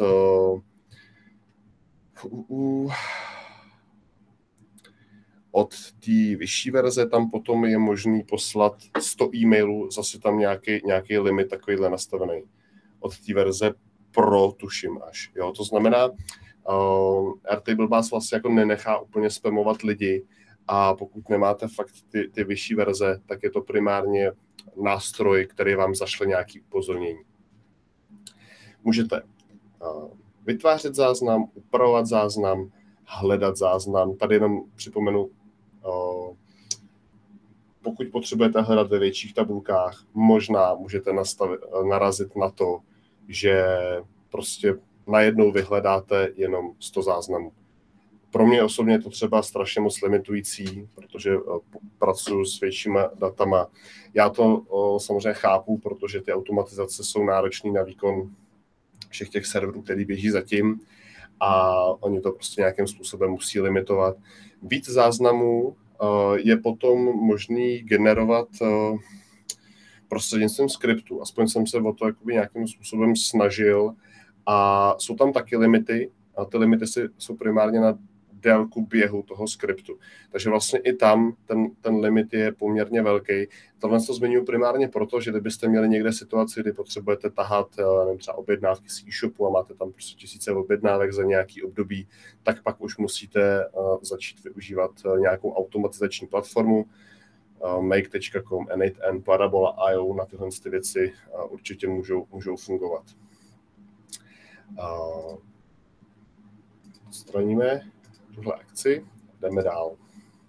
od té vyšší verze, tam potom je možný poslat 100 e-mailů, zase tam nějaký limit takovýhle nastavený. Od té verze Pro tuším až. Jo? To znamená, Airtable vás vlastně jako nenechá úplně spamovat lidi a pokud nemáte fakt ty vyšší verze, tak je to primárně nástroj, který vám zašle nějaké upozornění. Můžete vytvářet záznam, upravovat záznam, hledat záznam. Tady jenom připomenu, pokud potřebujete hledat ve větších tabulkách, možná můžete narazit na to, že prostě najednou vyhledáte jenom 100 záznamů. Pro mě osobně je to třeba strašně moc limitující, protože pracuji s většíma datama. Já to samozřejmě chápu, protože ty automatizace jsou náročné na výkon všech těch serverů, který běží zatím a oni to prostě nějakým způsobem musí limitovat. Víc záznamů je potom možný generovat prostřednictvím skriptu. Aspoň jsem se o to jakoby nějakým způsobem snažil a jsou tam taky limity a ty limity jsou primárně na délku běhu toho skriptu. Takže vlastně i tam ten limit je poměrně velký. Tohle to zmiňuji primárně proto, že kdybyste měli někde situaci, kdy potřebujete tahat nevím, třeba objednávky z e-shopu a máte tam prostě tisíce objednávek za nějaký období, tak pak už musíte začít využívat nějakou automatizační platformu. Make.com, N8N, Parabola.io, na tyhle ty věci určitě můžou fungovat. Odstraníme tuhle akci, jdeme dál.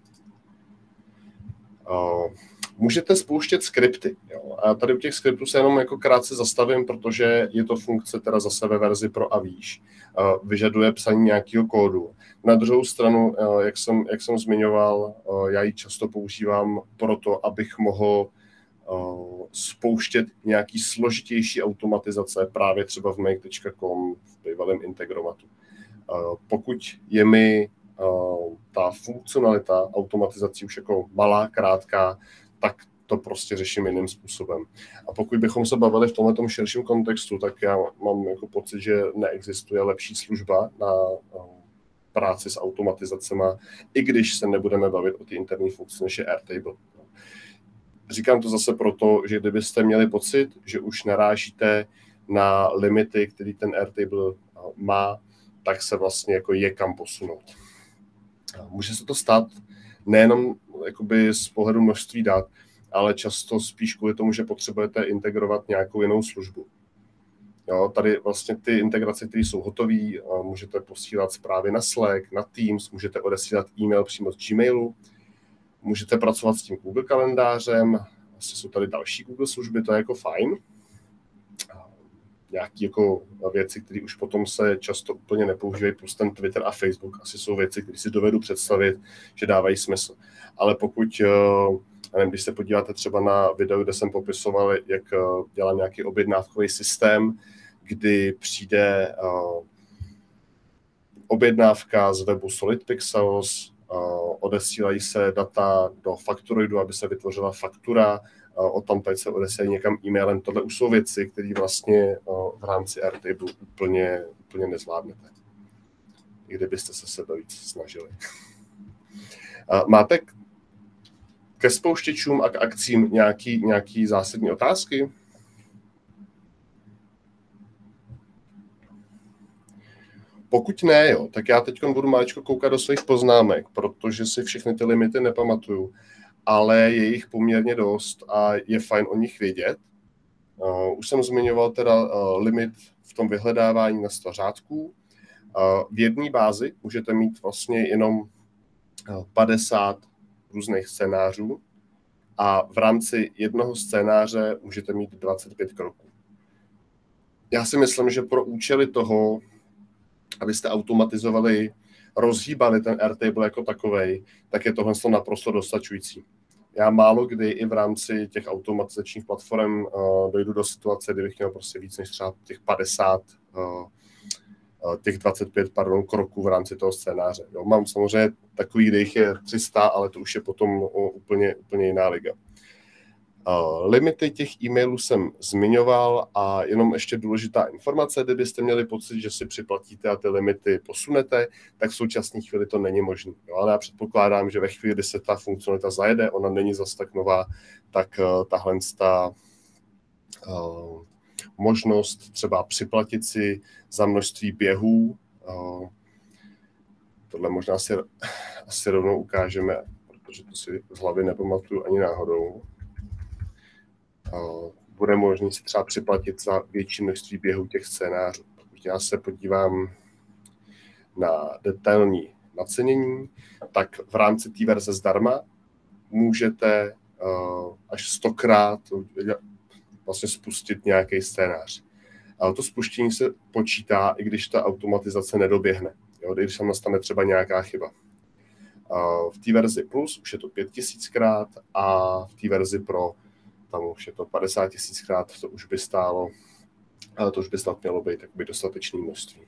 Můžete spouštět skripty. Jo? A tady u těch skriptů se jenom jako krátce zastavím, protože je to funkce teda zase ve verzi Pro a výš. Vyžaduje psaní nějakého kódu. Na druhou stranu, jak jsem zmiňoval, já ji často používám proto, abych mohl spouštět nějaký složitější automatizace právě třeba v make.com, v bývalém Integromatu. Pokud je mi ta funkcionalita automatizací už jako malá, krátká, tak to prostě řeším jiným způsobem. A pokud bychom se bavili v tomhletom širším kontextu, tak já mám jako pocit, že neexistuje lepší služba práci s automatizacemi, i když se nebudeme bavit o ty interní funkci, než je Airtable. Říkám to zase proto, že kdybyste měli pocit, že už narážíte na limity, který ten Airtable má, tak se vlastně jako je kam posunout. Může se to stát nejenom jakoby z pohledu množství dat, ale často spíš kvůli tomu, že potřebujete integrovat nějakou jinou službu. Jo, tady vlastně ty integrace, které jsou hotové, můžete posílat zprávy na Slack, na Teams, můžete odesílat e-mail přímo z Gmailu, můžete pracovat s tím Google kalendářem, vlastně jsou tady další Google služby, to je jako fajn. Nějaké jako věci, které už potom se často úplně nepoužívají, plus ten Twitter a Facebook, asi jsou věci, které si dovedu představit, že dávají smysl. Ale pokud, nevím, když se podíváte třeba na video, kde jsem popisoval, jak dělám nějaký objednávkový systém, kdy přijde objednávka z webu Solid Pixels, odesílají se data do Factoroidu, aby se vytvořila faktura, odtamtud se odesílají někam e-mailem. Tohle už jsou věci, které vlastně v rámci Airtable úplně nezvládnete, i kdybyste se sebe víc snažili. Máte ke spouštěčům a k akcím nějaký zásadní otázky? Pokud ne, jo, tak já teď budu maličko koukat do svých poznámek, protože si všechny ty limity nepamatuju, ale je jich poměrně dost a je fajn o nich vědět. Už jsem zmiňoval teda limit v tom vyhledávání na 100 řádků. V jedné bázi můžete mít vlastně jenom 50 různých scénářů a v rámci jednoho scénáře můžete mít 25 kroků. Já si myslím, že pro účely toho, abyste automatizovali, rozhýbali ten Airtable jako takovej, tak je tohle naprosto dostačující. Já málo kdy i v rámci těch automatizačních platform dojdu do situace, kdybych měl prostě víc než třeba těch 25 kroků v rámci toho scénáře. Jo, mám samozřejmě takový, kde jich je 300, ale to už je potom úplně jiná liga. Limity těch e-mailů jsem zmiňoval a jenom ještě důležitá informace, kdybyste měli pocit, že si připlatíte a ty limity posunete, tak v současné chvíli to není možné. Ale já předpokládám, že ve chvíli, kdy se ta funkcionalita zajede, ona není zas tak nová, tak tahle možnost třeba připlatit si za množství běhů, tohle možná asi rovnou ukážeme, protože to si z hlavy nepamatuju ani náhodou. Bude možné si třeba připlatit za větší množství běhů těch scénářů. Pokud já se podívám na detailní nacenění, tak v rámci té verze zdarma můžete až 100krát vlastně spustit nějaký scénář. Ale to spuštění se počítá, i když ta automatizace nedoběhne. Jo, když tam nastane třeba nějaká chyba. V té verzi Plus už je to 5000krát a v té verzi Pro tam už je to 50 000krát, to už by stálo, ale to už by snad mělo být dostatečné množství.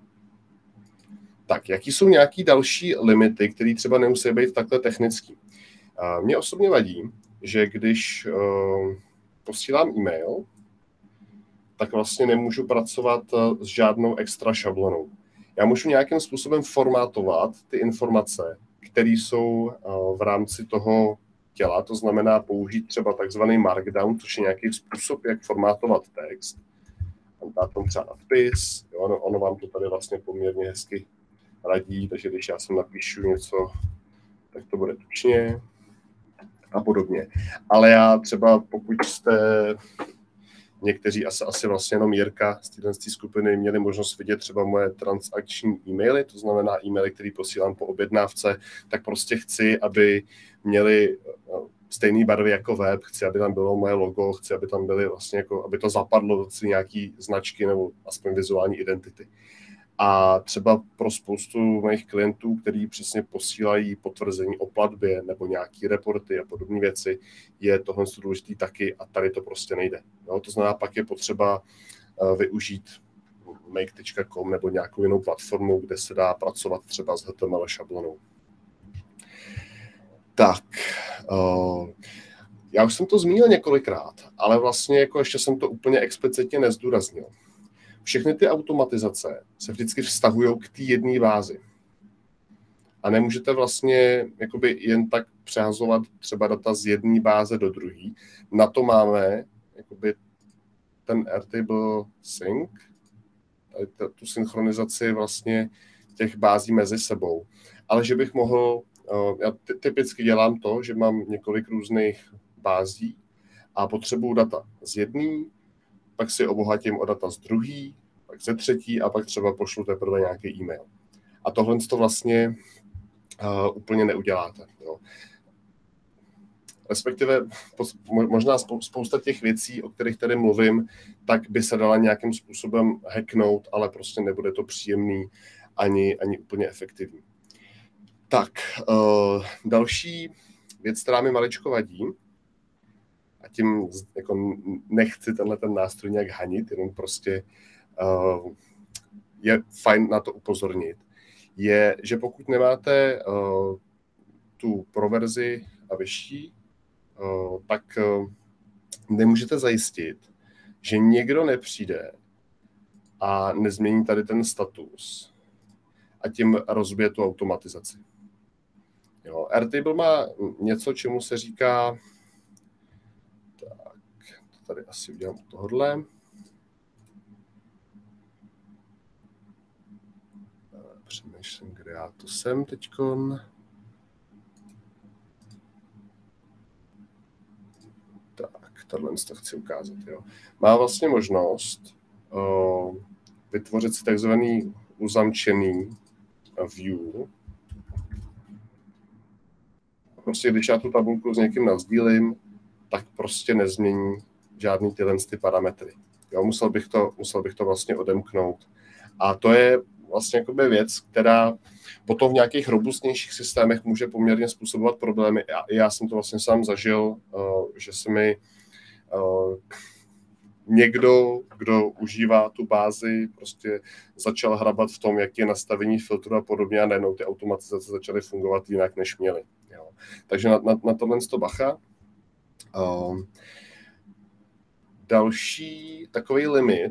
Tak, jaký jsou nějaký další limity, které třeba nemusí být takhle technický? Mně osobně vadí, že když posílám e-mail, tak vlastně nemůžu pracovat s žádnou extra šablonou. Já můžu nějakým způsobem formátovat ty informace, které jsou v rámci toho těla, to znamená použít třeba takzvaný markdown, což je nějaký způsob, jak formátovat text. Dát tam třeba nadpis, jo, ono vám to tady vlastně poměrně hezky radí, takže když já sem napíšu něco, tak to bude tučně a podobně. Ale já třeba, pokud jste někteří, asi vlastně jenom Jirka z této skupiny, měli možnost vidět třeba moje transakční e-maily, to znamená e-maily, které posílám po objednávce, tak prostě chci, aby měli stejné barvy jako web, chci, aby tam bylo moje logo, chci, aby tam byly vlastně jako, aby to zapadlo do nějaký značky nebo aspoň vizuální identity. A třeba pro spoustu mých klientů, kteří přesně posílají potvrzení o platbě nebo nějaké reporty a podobné věci, je tohle důležité taky a tady to prostě nejde. No, to znamená, pak je potřeba využít make.com nebo nějakou jinou platformu, kde se dá pracovat třeba s HTML šablonou. Tak, já už jsem to zmínil několikrát, ale vlastně jako ještě jsem to úplně explicitně nezdůraznil. Všechny ty automatizace se vždycky vztahují k té jedné bázi. a nemůžete vlastně jakoby jen tak přehazovat třeba data z jedné báze do druhé. Na to máme jakoby ten Airtable Sync, tu synchronizaci vlastně těch bází mezi sebou. Ale že bych mohl, já typicky dělám to, že mám několik různých bází a potřebuju data z jedné, pak si obohatím o data z druhé, pak ze třetí a pak třeba pošlu teprve nějaký e-mail. A tohle to vlastně úplně neuděláte. Jo. Respektive možná spousta těch věcí, o kterých tady mluvím, tak by se dala nějakým způsobem hacknout, ale prostě nebude to příjemný ani úplně efektivní. Tak, další věc, která mi maličko vadí, a tím jako nechci ten nástroj nějak hanit, jenom prostě je fajn na to upozornit, je, že pokud nemáte tu proverzi a vyšší, tak nemůžete zajistit, že někdo nepřijde a nezmění tady ten status a tím rozbije tu automatizaci. Jo, Airtable má něco, čemu se říká, tak, to tady asi udělám tohodle. Přemýšlím, kde já to jsem teďkon. Tak, tohle to chci ukázat. Jo. Má vlastně možnost vytvořit si takzvaný uzamčený view. Prostě když já tu tabulku s někým nasdílím, tak prostě nezmění žádný tyhle parametry. Jo, musel bych to vlastně odemknout. A to je vlastně jakoby věc, která potom v nějakých robustnějších systémech může poměrně způsobovat problémy. Já jsem to vlastně sám zažil, že se mi někdo, kdo užívá tu bázi, prostě začal hrabat v tom, jak je nastavení filtru a podobně a najednou ty automatizace začaly fungovat jinak, než měly. Jo. Takže na tohle to bacha. Další takový limit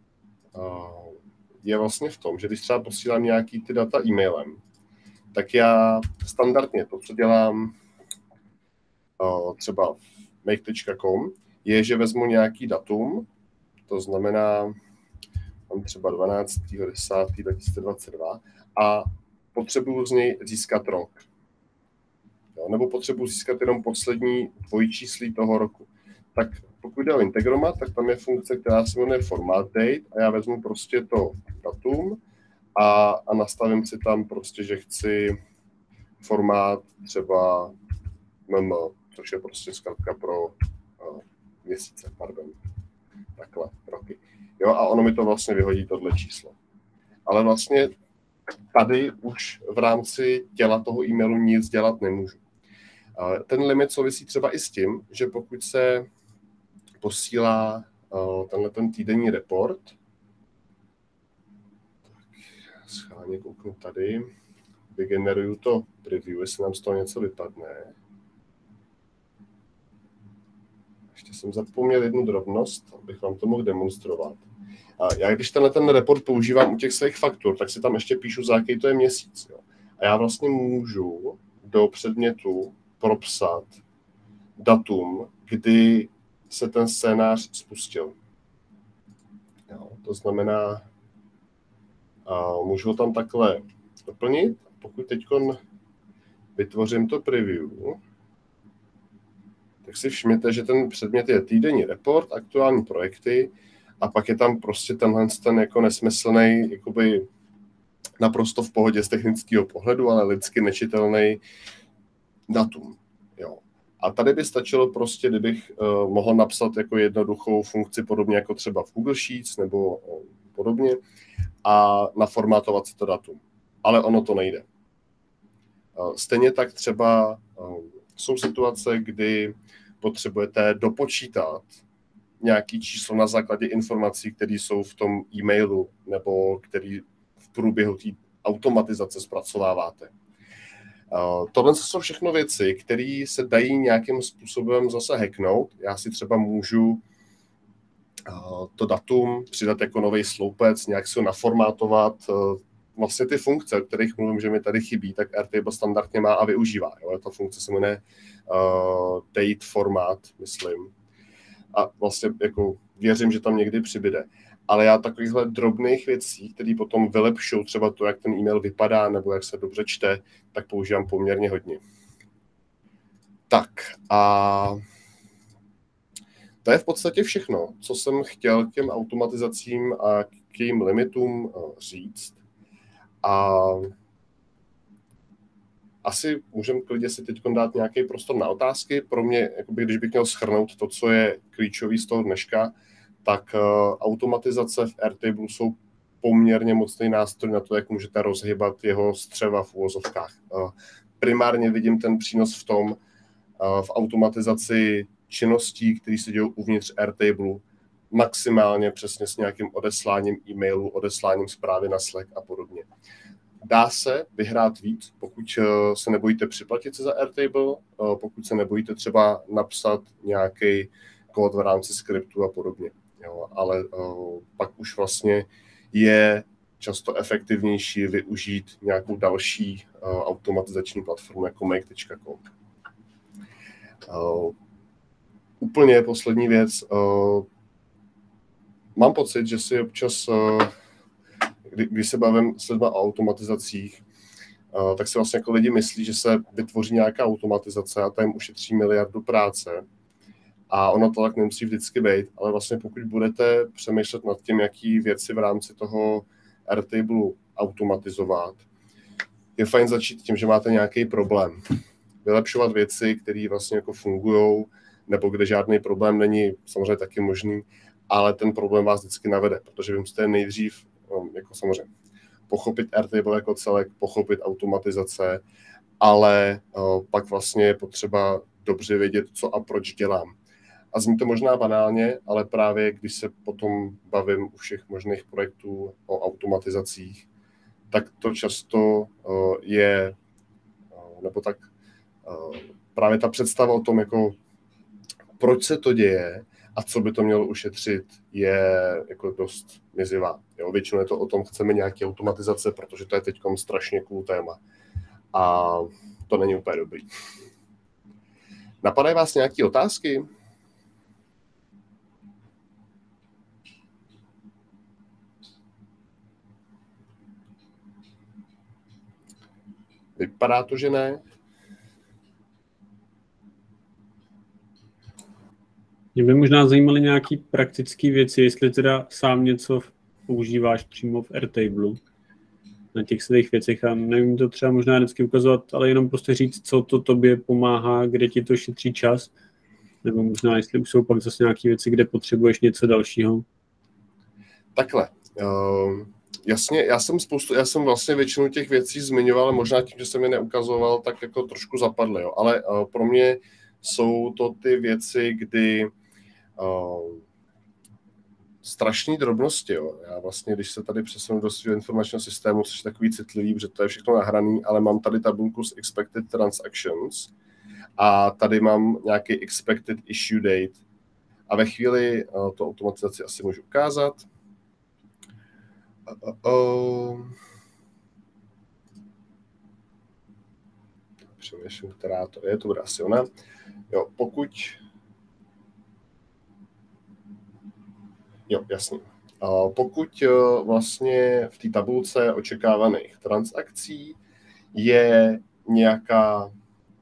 je vlastně v tom, že když třeba posílám nějaký ty data e-mailem, tak já standardně to, co dělám třeba v make.com, je, že vezmu nějaký datum, to znamená mám třeba 12.10.2022 a potřebuju z něj získat rok. Jo, nebo potřebuji získat jenom poslední dvojčíslí toho roku. Tak pokud jde o Integromat, tak tam je funkce, která se jmenuje Format Date a já vezmu prostě to datum a nastavím si tam prostě, že chci formát třeba MM, což je prostě zkratka pro měsíce, pardon. Takhle, roky. Jo, a ono mi to vlastně vyhodí tohle číslo. Ale vlastně tady už v rámci těla toho e-mailu nic dělat nemůžu. Ten limit souvisí třeba i s tím, že pokud se posílá ten týdenní report, tak schválně kouknu tady, vygeneruju to preview, jestli nám z toho něco vypadne. Ještě jsem zapomněl jednu drobnost, abych vám to mohl demonstrovat. Já když ten report používám u těch svých faktur, tak si tam ještě píšu, za jaký to je měsíc. Jo. A já vlastně můžu do předmětu propsat datum, kdy se ten scénář spustil. Jo, to znamená, můžu ho tam takhle doplnit. Pokud teď vytvořím to preview, tak si všimněte, že ten předmět je týdenní report, aktuální projekty a pak je tam prostě ten jako nesmyslný, jakoby naprosto v pohodě z technického pohledu, ale lidsky nečitelný datum. Jo. A tady by stačilo prostě, kdybych mohl napsat jako jednoduchou funkci, podobně jako třeba v Google Sheets nebo podobně, a naformátovat si to datum. Ale ono to nejde. Stejně tak třeba jsou situace, kdy potřebujete dopočítat nějaké číslo na základě informací, které jsou v tom e-mailu nebo který v průběhu té automatizace zpracováváte. Tohle jsou všechno věci, které se dají nějakým způsobem zase hacknout. Já si třeba můžu to datum přidat jako nový sloupec, nějak si ho naformátovat, vlastně ty funkce, o kterých mluvím, že mi tady chybí, tak Airtable standardně má a využívá. Jo? Ta funkce se jmenuje date format, myslím. A vlastně jako věřím, že tam někdy přibyde. Ale já takovýchhle drobných věcí, které potom vylepšou třeba to, jak ten e-mail vypadá, nebo jak se dobře čte, tak používám poměrně hodně. Tak a to je v podstatě všechno, co jsem chtěl k těm automatizacím a k jejím limitům říct. A asi můžeme klidně si teď dát nějaký prostor na otázky. Pro mě, jakoby, když bych měl shrnout to, co je klíčový z toho dneška, tak automatizace v Airtable jsou poměrně mocný nástroj na to, jak můžete rozhybat jeho střeva v uvozovkách. Primárně vidím ten přínos v tom, v automatizaci činností, které se dějí uvnitř Airtable, maximálně přesně s nějakým odesláním e-mailu, odesláním zprávy na Slack a podobně. Dá se vyhrát víc, pokud se nebojíte připlatit se za Airtable, pokud se nebojíte třeba napsat nějaký kód v rámci skriptu a podobně. Jo, ale pak už vlastně je často efektivnější využít nějakou další automatizační platformu jako make.com. Úplně poslední věc. Mám pocit, že si občas, když se bavím s lidmi o automatizacích, tak si vlastně jako lidi myslí, že se vytvoří nějaká automatizace a ta jim ušetří miliardu práce. A ono to tak nemusí vždycky být, ale vlastně pokud budete přemýšlet nad tím, jaký věci v rámci toho Airtable automatizovat, je fajn začít tím, že máte nějaký problém. Vylepšovat věci, které vlastně jako fungujou, nebo kde žádný problém není, samozřejmě taky možný, ale ten problém vás vždycky navede, protože vy musíte nejdřív, jako samozřejmě, pochopit Airtable jako celek, pochopit automatizace, ale pak vlastně je potřeba dobře vědět, co a proč dělám. A zní to možná banálně, ale právě když se potom bavím u všech možných projektů o automatizacích, tak to často je, nebo tak právě ta představa o tom, jako proč se to děje a co by to mělo ušetřit, je jako dost mizivá. Jo, většinou je to o tom, chceme nějaké automatizace, protože to je teď strašně cool téma. A to není úplně dobrý. Napadají vás nějaké otázky? Vypadá to, že ne. Mě by možná zajímaly nějaké praktické věci, jestli teda sám něco používáš přímo v Airtable na těch svých věcech a nevím to třeba možná vždycky ukazovat, ale jenom prostě říct, co to tobě pomáhá, kde ti to šetří čas, nebo možná jestli už jsou pak zase nějaké věci, kde potřebuješ něco dalšího. Takhle. Jasně, já jsem vlastně většinu těch věcí zmiňoval, ale možná tím, že jsem je neukazoval, tak jako trošku zapadly, jo. Ale pro mě jsou to ty věci, kdy strašné drobnosti, jo. Já vlastně, když se tady přesunu do svého informačního systému, což je takový citlivý, protože to je všechno nahraný, ale mám tady tabulku s expected transactions a tady mám nějaký expected issue date. A ve chvíli tu automatizaci asi můžu ukázat. Přemýšlím, která to je, to bude asi ona. Jo, pokud... Jo, jasně. Pokud vlastně v té tabulce očekávaných transakcí je nějaká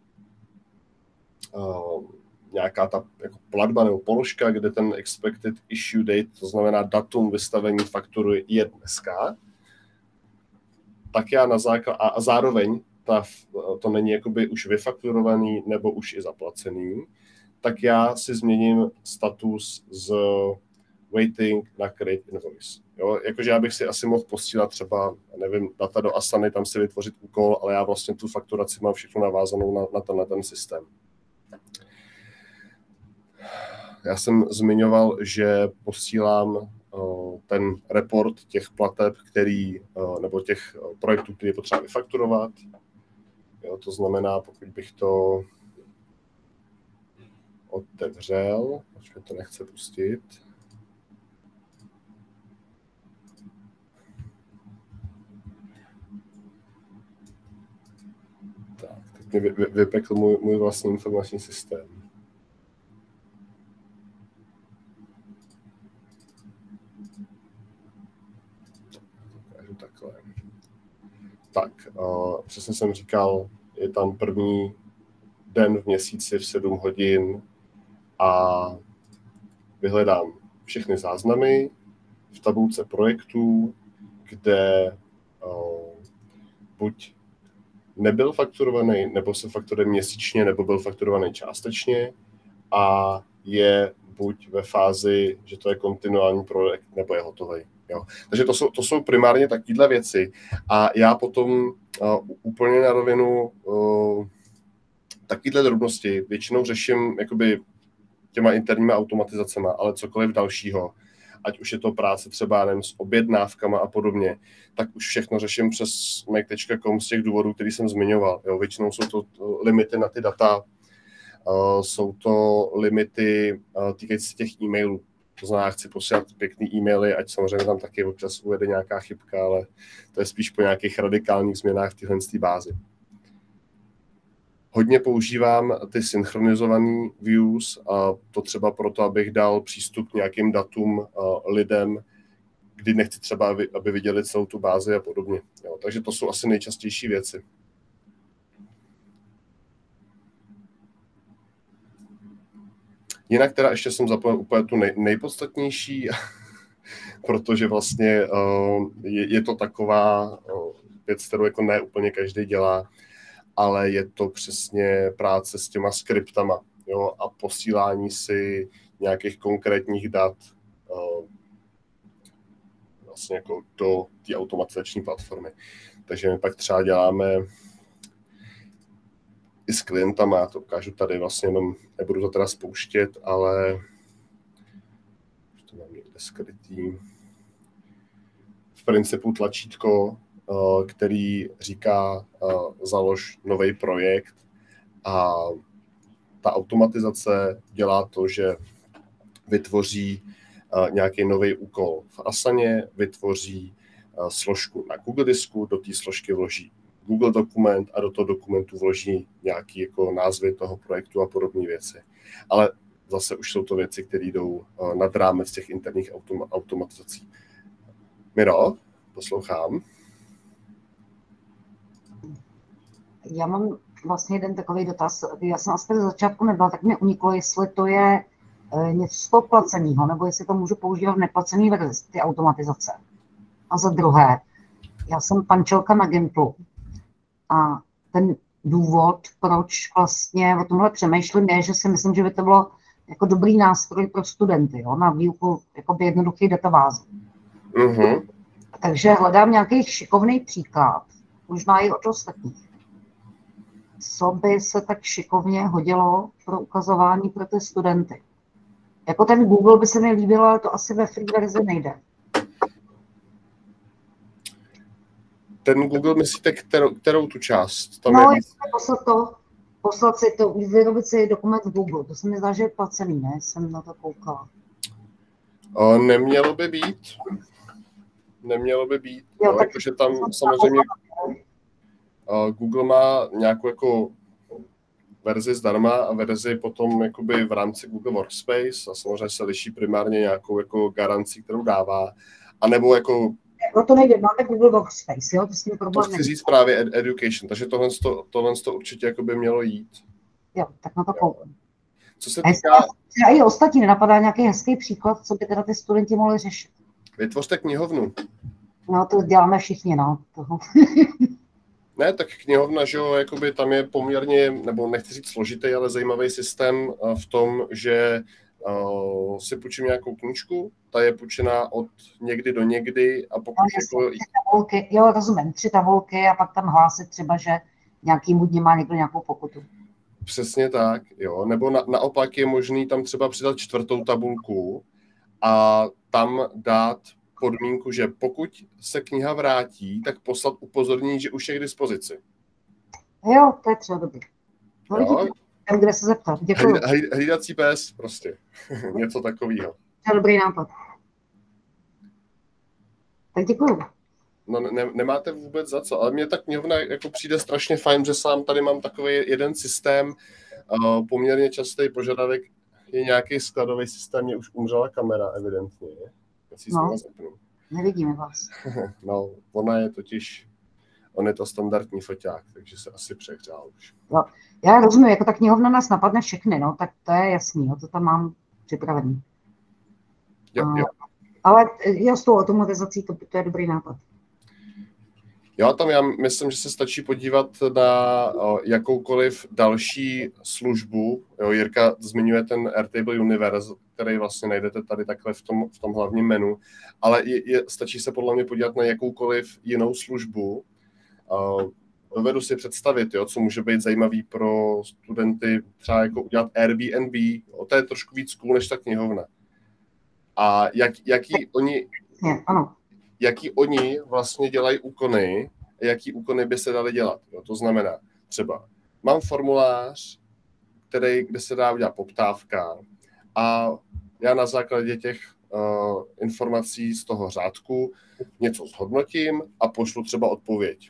ta jako platba nebo položka, kde ten expected issue date, to znamená datum vystavení faktury, je dneska, tak já na základ, a zároveň to není jakoby už vyfakturovaný nebo už i zaplacený, tak já si změním status z waiting na create invoice. Jo? Jakože já bych si asi mohl posílat třeba, nevím, data do Asany, tam si vytvořit úkol, ale já vlastně tu fakturaci mám všechno navázanou na ten systém. Já jsem zmiňoval, že posílám ten report těch plateb, nebo těch projektů, který je potřeba vyfakturovat. Jo, to znamená, pokud bych to otevřel, až mi to nechce pustit. mě vypekl můj vlastní informační systém. Takhle. Tak, přesně jsem říkal, je tam první den v měsíci v 7 hodin a vyhledám všechny záznamy v tabulce projektů, kde buď nebyl fakturovaný, nebo se fakturuje měsíčně, nebo byl fakturovaný částečně a je buď ve fázi, že to je kontinuální projekt, nebo je hotový. Jo. Takže to jsou primárně takovéhle věci. A já potom úplně na rovinu takovéhle drobnosti většinou řeším jakoby těma interníma automatizacema, ale cokoliv dalšího, ať už je to práce třeba nevím, s objednávkama a podobně, tak už všechno řeším přes make.com z těch důvodů, který jsem zmiňoval. Jo. Většinou jsou to limity na ty data, jsou to limity týkající se těch e-mailů. To znamená, chci posílat pěkný e-maily, ať samozřejmě tam taky občas uvede nějaká chybka, ale to je spíš po nějakých radikálních změnách v téhle bázi. Hodně používám ty synchronizované views, a to třeba proto, abych dal přístup k nějakým datům lidem, kdy nechci třeba, aby viděli celou tu bázi a podobně. Jo, takže to jsou asi nejčastější věci. Jinak teda ještě jsem zapomněl úplně tu nejpodstatnější, protože vlastně je to taková věc, kterou jako ne úplně každý dělá, ale je to přesně práce s těma skriptama, jo, a posílání si nějakých konkrétních dat vlastně jako do té automatizační platformy. Takže my pak třeba děláme i s klientama, já to ukážu tady vlastně, jenom nebudu to teda spouštět, ale to mám někde skrytý. V principu tlačítko, který říká založ nový projekt, a ta automatizace dělá to, že vytvoří nějaký nový úkol v Asaně, vytvoří složku na Google disku, do té složky vloží Google dokument a do toho dokumentu vloží nějaký jako názvy toho projektu a podobné věci. Ale zase už jsou to věci, které jdou nad rámec těch interních automatizací. Miro, poslouchám. Já mám vlastně jeden takový dotaz. Já jsem asi z začátku nebyla, tak mě uniklo, jestli to je něco placeného, nebo jestli to můžu používat v neplacený verzi, ty automatizace. A za druhé, já jsem pančelka na Gimplu a ten důvod, proč vlastně o tomhle přemýšlím, je, že si myslím, že by to bylo jako dobrý nástroj pro studenty, jo, na výuku jakoby jednoduchých databází. Mm-hmm. Takže hledám nějaký šikovný příklad, možná i od ostatních. Co by se tak šikovně hodilo pro ukazování pro ty studenty. Jako ten Google by se mi líbilo, ale to asi ve free verzi nejde. Ten Google, myslíte, kterou tu část? Tam no, je... poslat si to, vyrobit si dokument v Google. To se mi zdá, že je placený, ne? Jsem na to koukala. Nemělo by být. Nemělo by být. Jo, no, jakože tam samozřejmě Google má nějakou jako verzi zdarma a verzi potom jakoby v rámci Google Workspace a samozřejmě se liší primárně nějakou jako garancí, kterou dává. A nebo jako... No to nejde, máme Google Workspace, jo? To s tím problém. To chci říct právě education, takže tohle určitě jako by mělo jít. Jo, tak na to koukám. Co se týká... A i ostatní nenapadá nějaký hezký příklad, co by teda ty studenti mohli řešit. Vytvořte knihovnu. No to děláme všichni, no. Toho. Ne, tak knihovna, že jo, jakoby tam je poměrně, nebo nechci říct složitý, ale zajímavý systém v tom, že si půjčím nějakou knížku, ta je půjčená od někdy do někdy a pokud... No, jako... tabulky, jo, rozumím, 3 tabulky a pak tam hlásit třeba, že nějakýmu dní má někdo nějakou pokutu. Přesně tak, jo, nebo naopak je možný tam třeba přidat 4. tabulku a tam dát podmínku, že pokud se kniha vrátí, tak poslat upozornění, že už je k dispozici. Jo, to je třeba dobrý. No, kde se zeptat. Děkuji. Hlídací pes prostě. Něco takového. To je dobrý nápad. Tak děkuji. No, nemáte vůbec za co, ale mě tak knihovna jako přijde strašně fajn, že sám tady mám takový jeden systém, poměrně častý požadavek je nějaký skladový systém, mě už umřela kamera evidentně. No, nevidíme vás. No, on je to standardní foťák, takže se asi přehřál už. Jo. Já rozumím, jako ta knihovna nás napadne všechny, no, tak to je jasný, jo, to tam mám připravený. Jo. Ale jo, s tou automatizací to je dobrý nápad. Jo, tam já myslím, že se stačí podívat na jakoukoliv další službu. Jo, Jirka zmiňuje ten Airtable Universe, který vlastně najdete tady takhle v tom hlavním menu, ale stačí se podle mě podívat na jakoukoliv jinou službu. Dovedu si představit, jo, co může být zajímavý pro studenty, třeba jako udělat Airbnb, jo, to je trošku víc cool než ta knihovna. A jaký oni vlastně dělají úkony, jaký úkony by se daly dělat. Jo, to znamená, třeba mám formulář, kde se dá udělat poptávka a já na základě těch informací z toho řádku něco zhodnotím a pošlu třeba odpověď.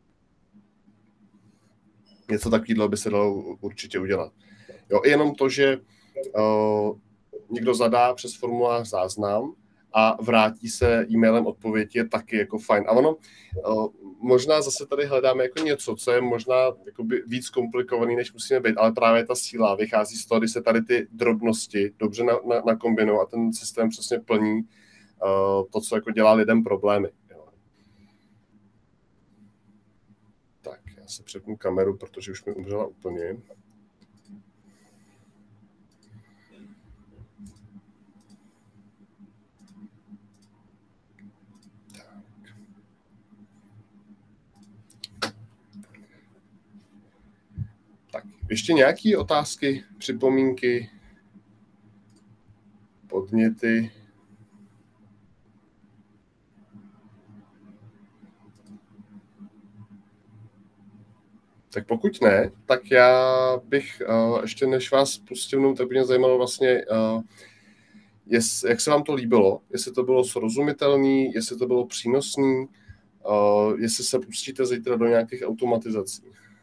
Něco takového by se dalo určitě udělat. Jo, jenom to, že někdo zadá přes formulář záznam a vrátí se e-mailem odpověď, je taky jako fajn. A ono, možná zase tady hledáme jako něco, co je možná jakoby víc komplikovaný, než musíme být, ale právě ta síla vychází z toho, když se tady ty drobnosti dobře nakombinují a ten systém přesně plní to, co jako dělá lidem problémy. Jo. Tak, já se přepnu kameru, protože už mi umřela úplně. Ještě nějaké otázky, připomínky, podněty? Tak pokud ne, tak já bych ještě než vás pustím, tak by mě zajímalo vlastně, jak se vám to líbilo, jestli to bylo srozumitelné, jestli to bylo přínosné, jestli se pustíte zítra do nějakých automatizací.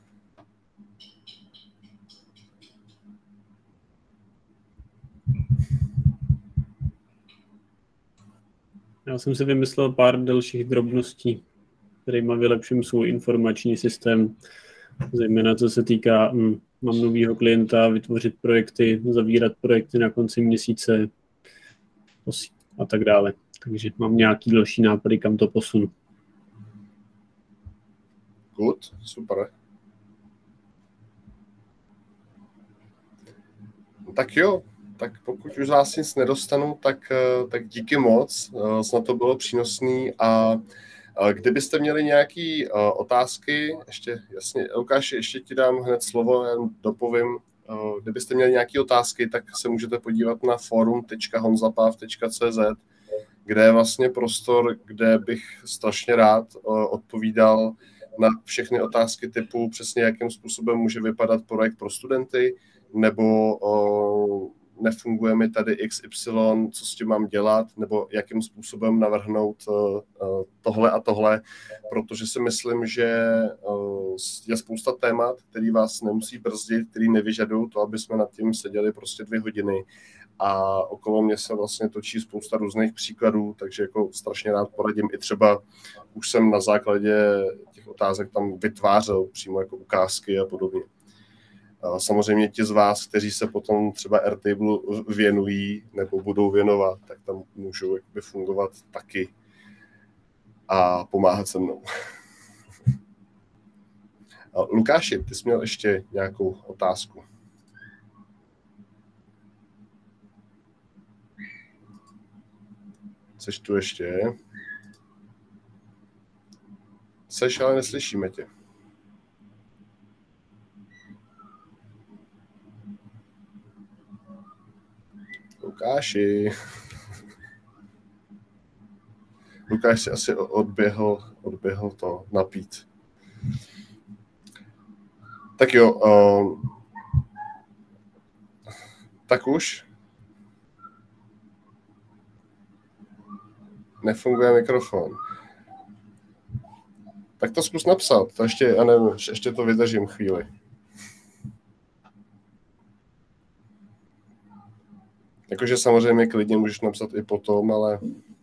Já jsem si vymyslel pár dalších drobností, kterými vylepším svůj informační systém, zejména co se týká, mám novýho klienta, vytvořit projekty, zavírat projekty na konci měsíce a tak dále. Takže mám nějaký další nápady, kam to posunu. Good, super. Tak jo. Tak pokud už vás nic nedostanu, tak díky moc, snad to bylo přínosný a kdybyste měli nějaké otázky, ještě jasně, Lukáši, ještě ti dám hned slovo, já dopovím, kdybyste měli nějaké otázky, tak se můžete podívat na forum.honzapav.cz, kde je vlastně prostor, kde bych strašně rád odpovídal na všechny otázky typu přesně jakým způsobem může vypadat projekt pro studenty, nebo nefunguje mi tady XY, co s tím mám dělat, nebo jakým způsobem navrhnout tohle a tohle, protože si myslím, že je spousta témat, který vás nemusí brzdit, který nevyžadují to, aby jsme nad tím seděli prostě 2 hodiny a okolo mě se vlastně točí spousta různých příkladů, takže jako strašně rád poradím i třeba, už jsem na základě těch otázek tam vytvářel přímo jako ukázky a podobně. Samozřejmě ti z vás, kteří se potom třeba Airtable věnují nebo budou věnovat, tak tam můžou jakoby fungovat taky a pomáhat se mnou. Lukáši, ty jsi měl ještě nějakou otázku? Seš tu ještě? Seš, ale neslyšíme tě. Lukáši. Lukáš si asi odběhl to napít. Tak jo. Tak už. Nefunguje mikrofon. Tak to zkus napsat, to ještě, já nevím, ještě to vydržím chvíli. Jakože samozřejmě klidně můžeš napsat i potom, ale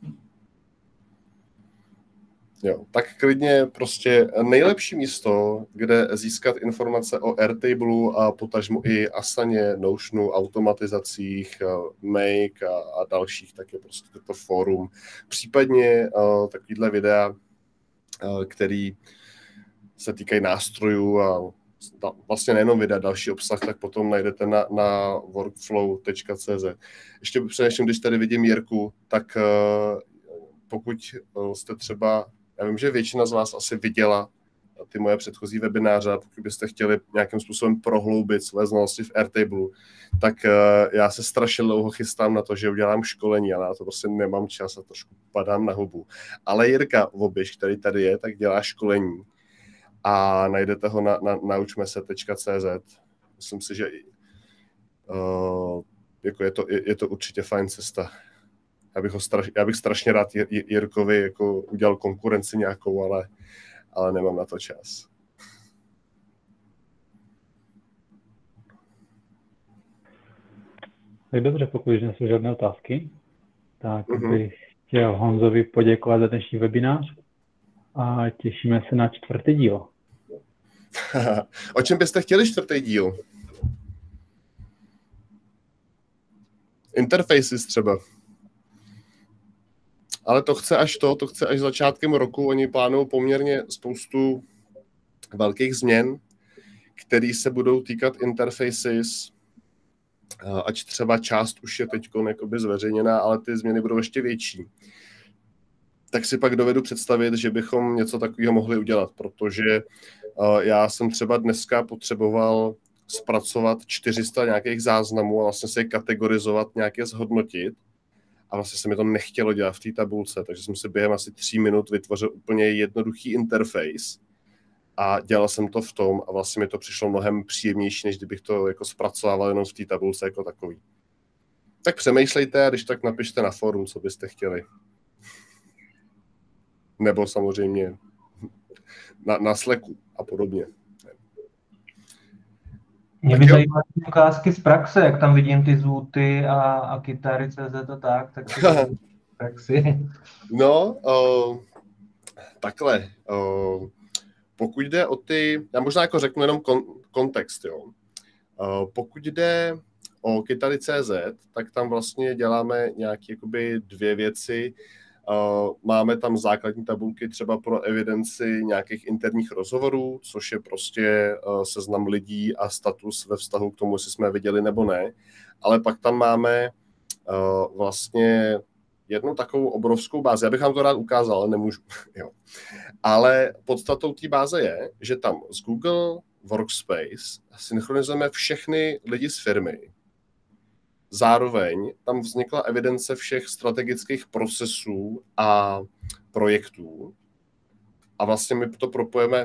jo, tak klidně prostě nejlepší místo, kde získat informace o Airtable a potažmo i Asaně, Notionu, automatizacích, Make a dalších, tak je prostě toto fórum. Případně takovýhle videa, který se týkají nástrojů a vlastně nejenom videa, další obsah, tak potom najdete na workflow.cz. Ještě především, když tady vidím Jirku, tak pokud jste třeba, já vím, že většina z vás asi viděla ty moje předchozí webináře, pokud byste chtěli nějakým způsobem prohloubit své znalosti v Airtable, tak já se strašně dlouho chystám na to, že udělám školení, ale na to prostě nemám čas a trošku padám na hubu. Ale Jirka Vobiš, který tady je, tak dělá školení a najdete ho na naučmese.cz. Myslím si, že jako je to určitě fajn cesta. Já bych strašně rád Jirkovi jako udělal konkurenci nějakou, ale nemám na to čas. Tak dobře, pokud už nejsou žádné otázky, tak bych chtěl Honzovi poděkovat za dnešní webinář a těšíme se na 4. díl. O čem byste chtěli 4. díl? Interfaces třeba. Ale to chce až začátkem roku. Oni plánují poměrně spoustu velkých změn, které se budou týkat interfaces, ať třeba část už je teď zveřejněná, ale ty změny budou ještě větší. Tak si pak dovedu představit, že bychom něco takového mohli udělat, protože já jsem třeba dneska potřeboval zpracovat 400 nějakých záznamů a vlastně se je kategorizovat, nějaké zhodnotit. A vlastně se mi to nechtělo dělat v té tabulce, takže jsem si během asi 3 minut vytvořil úplně jednoduchý interface a dělal jsem to v tom a vlastně mi to přišlo mnohem příjemnější, než kdybych to jako zpracovával jenom v té tabulce jako takový. Tak přemýšlejte a když tak napište na fórum, co byste chtěli. Nebo samozřejmě na Slacku a podobně. Mě by zajímaly ukázky z praxe, jak tam vidím ty zvuty a kytary CZ a tak v praxi. No, takhle. Pokud jde o ty, já možná jako řeknu jenom kontext, jo. Pokud jde o kytary CZ, tak tam vlastně děláme nějaké jakoby 2 věci. Máme tam základní tabulky třeba pro evidenci nějakých interních rozhovorů, což je prostě seznam lidí a status ve vztahu k tomu, jestli jsme viděli nebo ne. Ale pak tam máme vlastně jednu takovou obrovskou bázi. Já bych vám to rád ukázal, ale nemůžu. Jo. Ale podstatou té báze je, že tam z Google Workspace synchronizujeme všechny lidi z firmy. Zároveň tam vznikla evidence všech strategických procesů a projektů. A vlastně my to propojeme,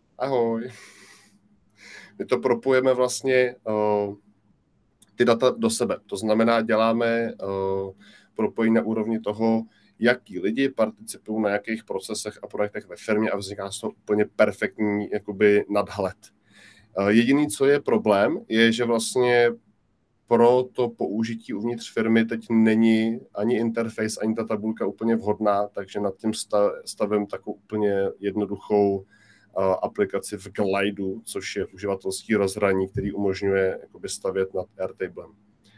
my to propojeme vlastně ty data do sebe. To znamená, děláme propojení na úrovni toho, jaký lidi participují na jakých procesech a projektech ve firmě a vzniká z toho úplně perfektní jakoby nadhled. Jediný, co je problém, je, že vlastně pro to použití uvnitř firmy teď není ani interface, ani ta tabulka úplně vhodná, takže nad tím stavím takovou úplně jednoduchou aplikaci v Glideu, což je uživatelský rozhraní, který umožňuje jakoby stavět nad Airtablem.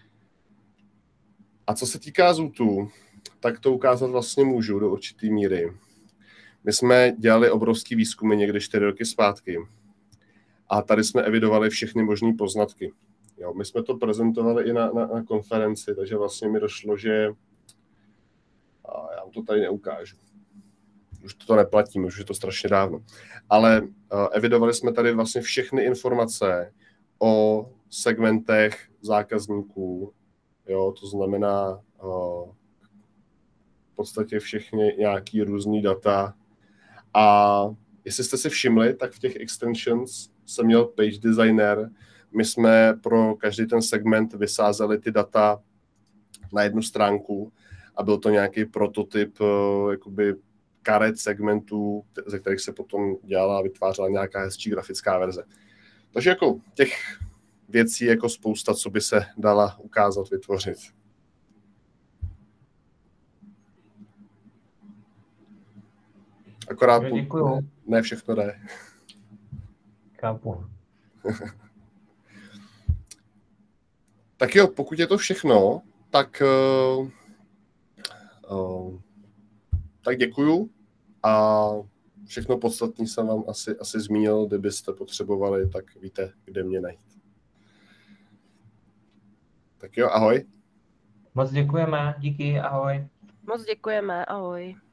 A co se týká zootů, tak to ukázat vlastně můžu do určitý míry. My jsme dělali obrovský výzkumy někdy 4 roky zpátky a tady jsme evidovali všechny možné poznatky. Jo, my jsme to prezentovali i na konferenci, takže vlastně mi došlo, že já vám to tady neukážu. Už to neplatím, už je to strašně dávno. Ale evidovali jsme tady vlastně všechny informace o segmentech zákazníků. Jo, to znamená v podstatě všechny nějaký různý data. A jestli jste si všimli, tak v těch extensions jsem měl page designer. My jsme pro každý ten segment vysázeli ty data na jednu stránku a byl to nějaký prototyp jakoby karet, segmentů, ze kterých se potom dělala a vytvářela nějaká hezčí grafická verze. Takže jako těch věcí jako spousta, co by se dala ukázat, vytvořit. Akorát ne všechno jde. Chápu. Tak jo, pokud je to všechno, tak děkuju a všechno podstatné jsem vám asi zmínil, kdybyste potřebovali, tak víte, kde mě najít. Tak jo, ahoj. Moc děkujeme, díky, ahoj. Moc děkujeme, ahoj.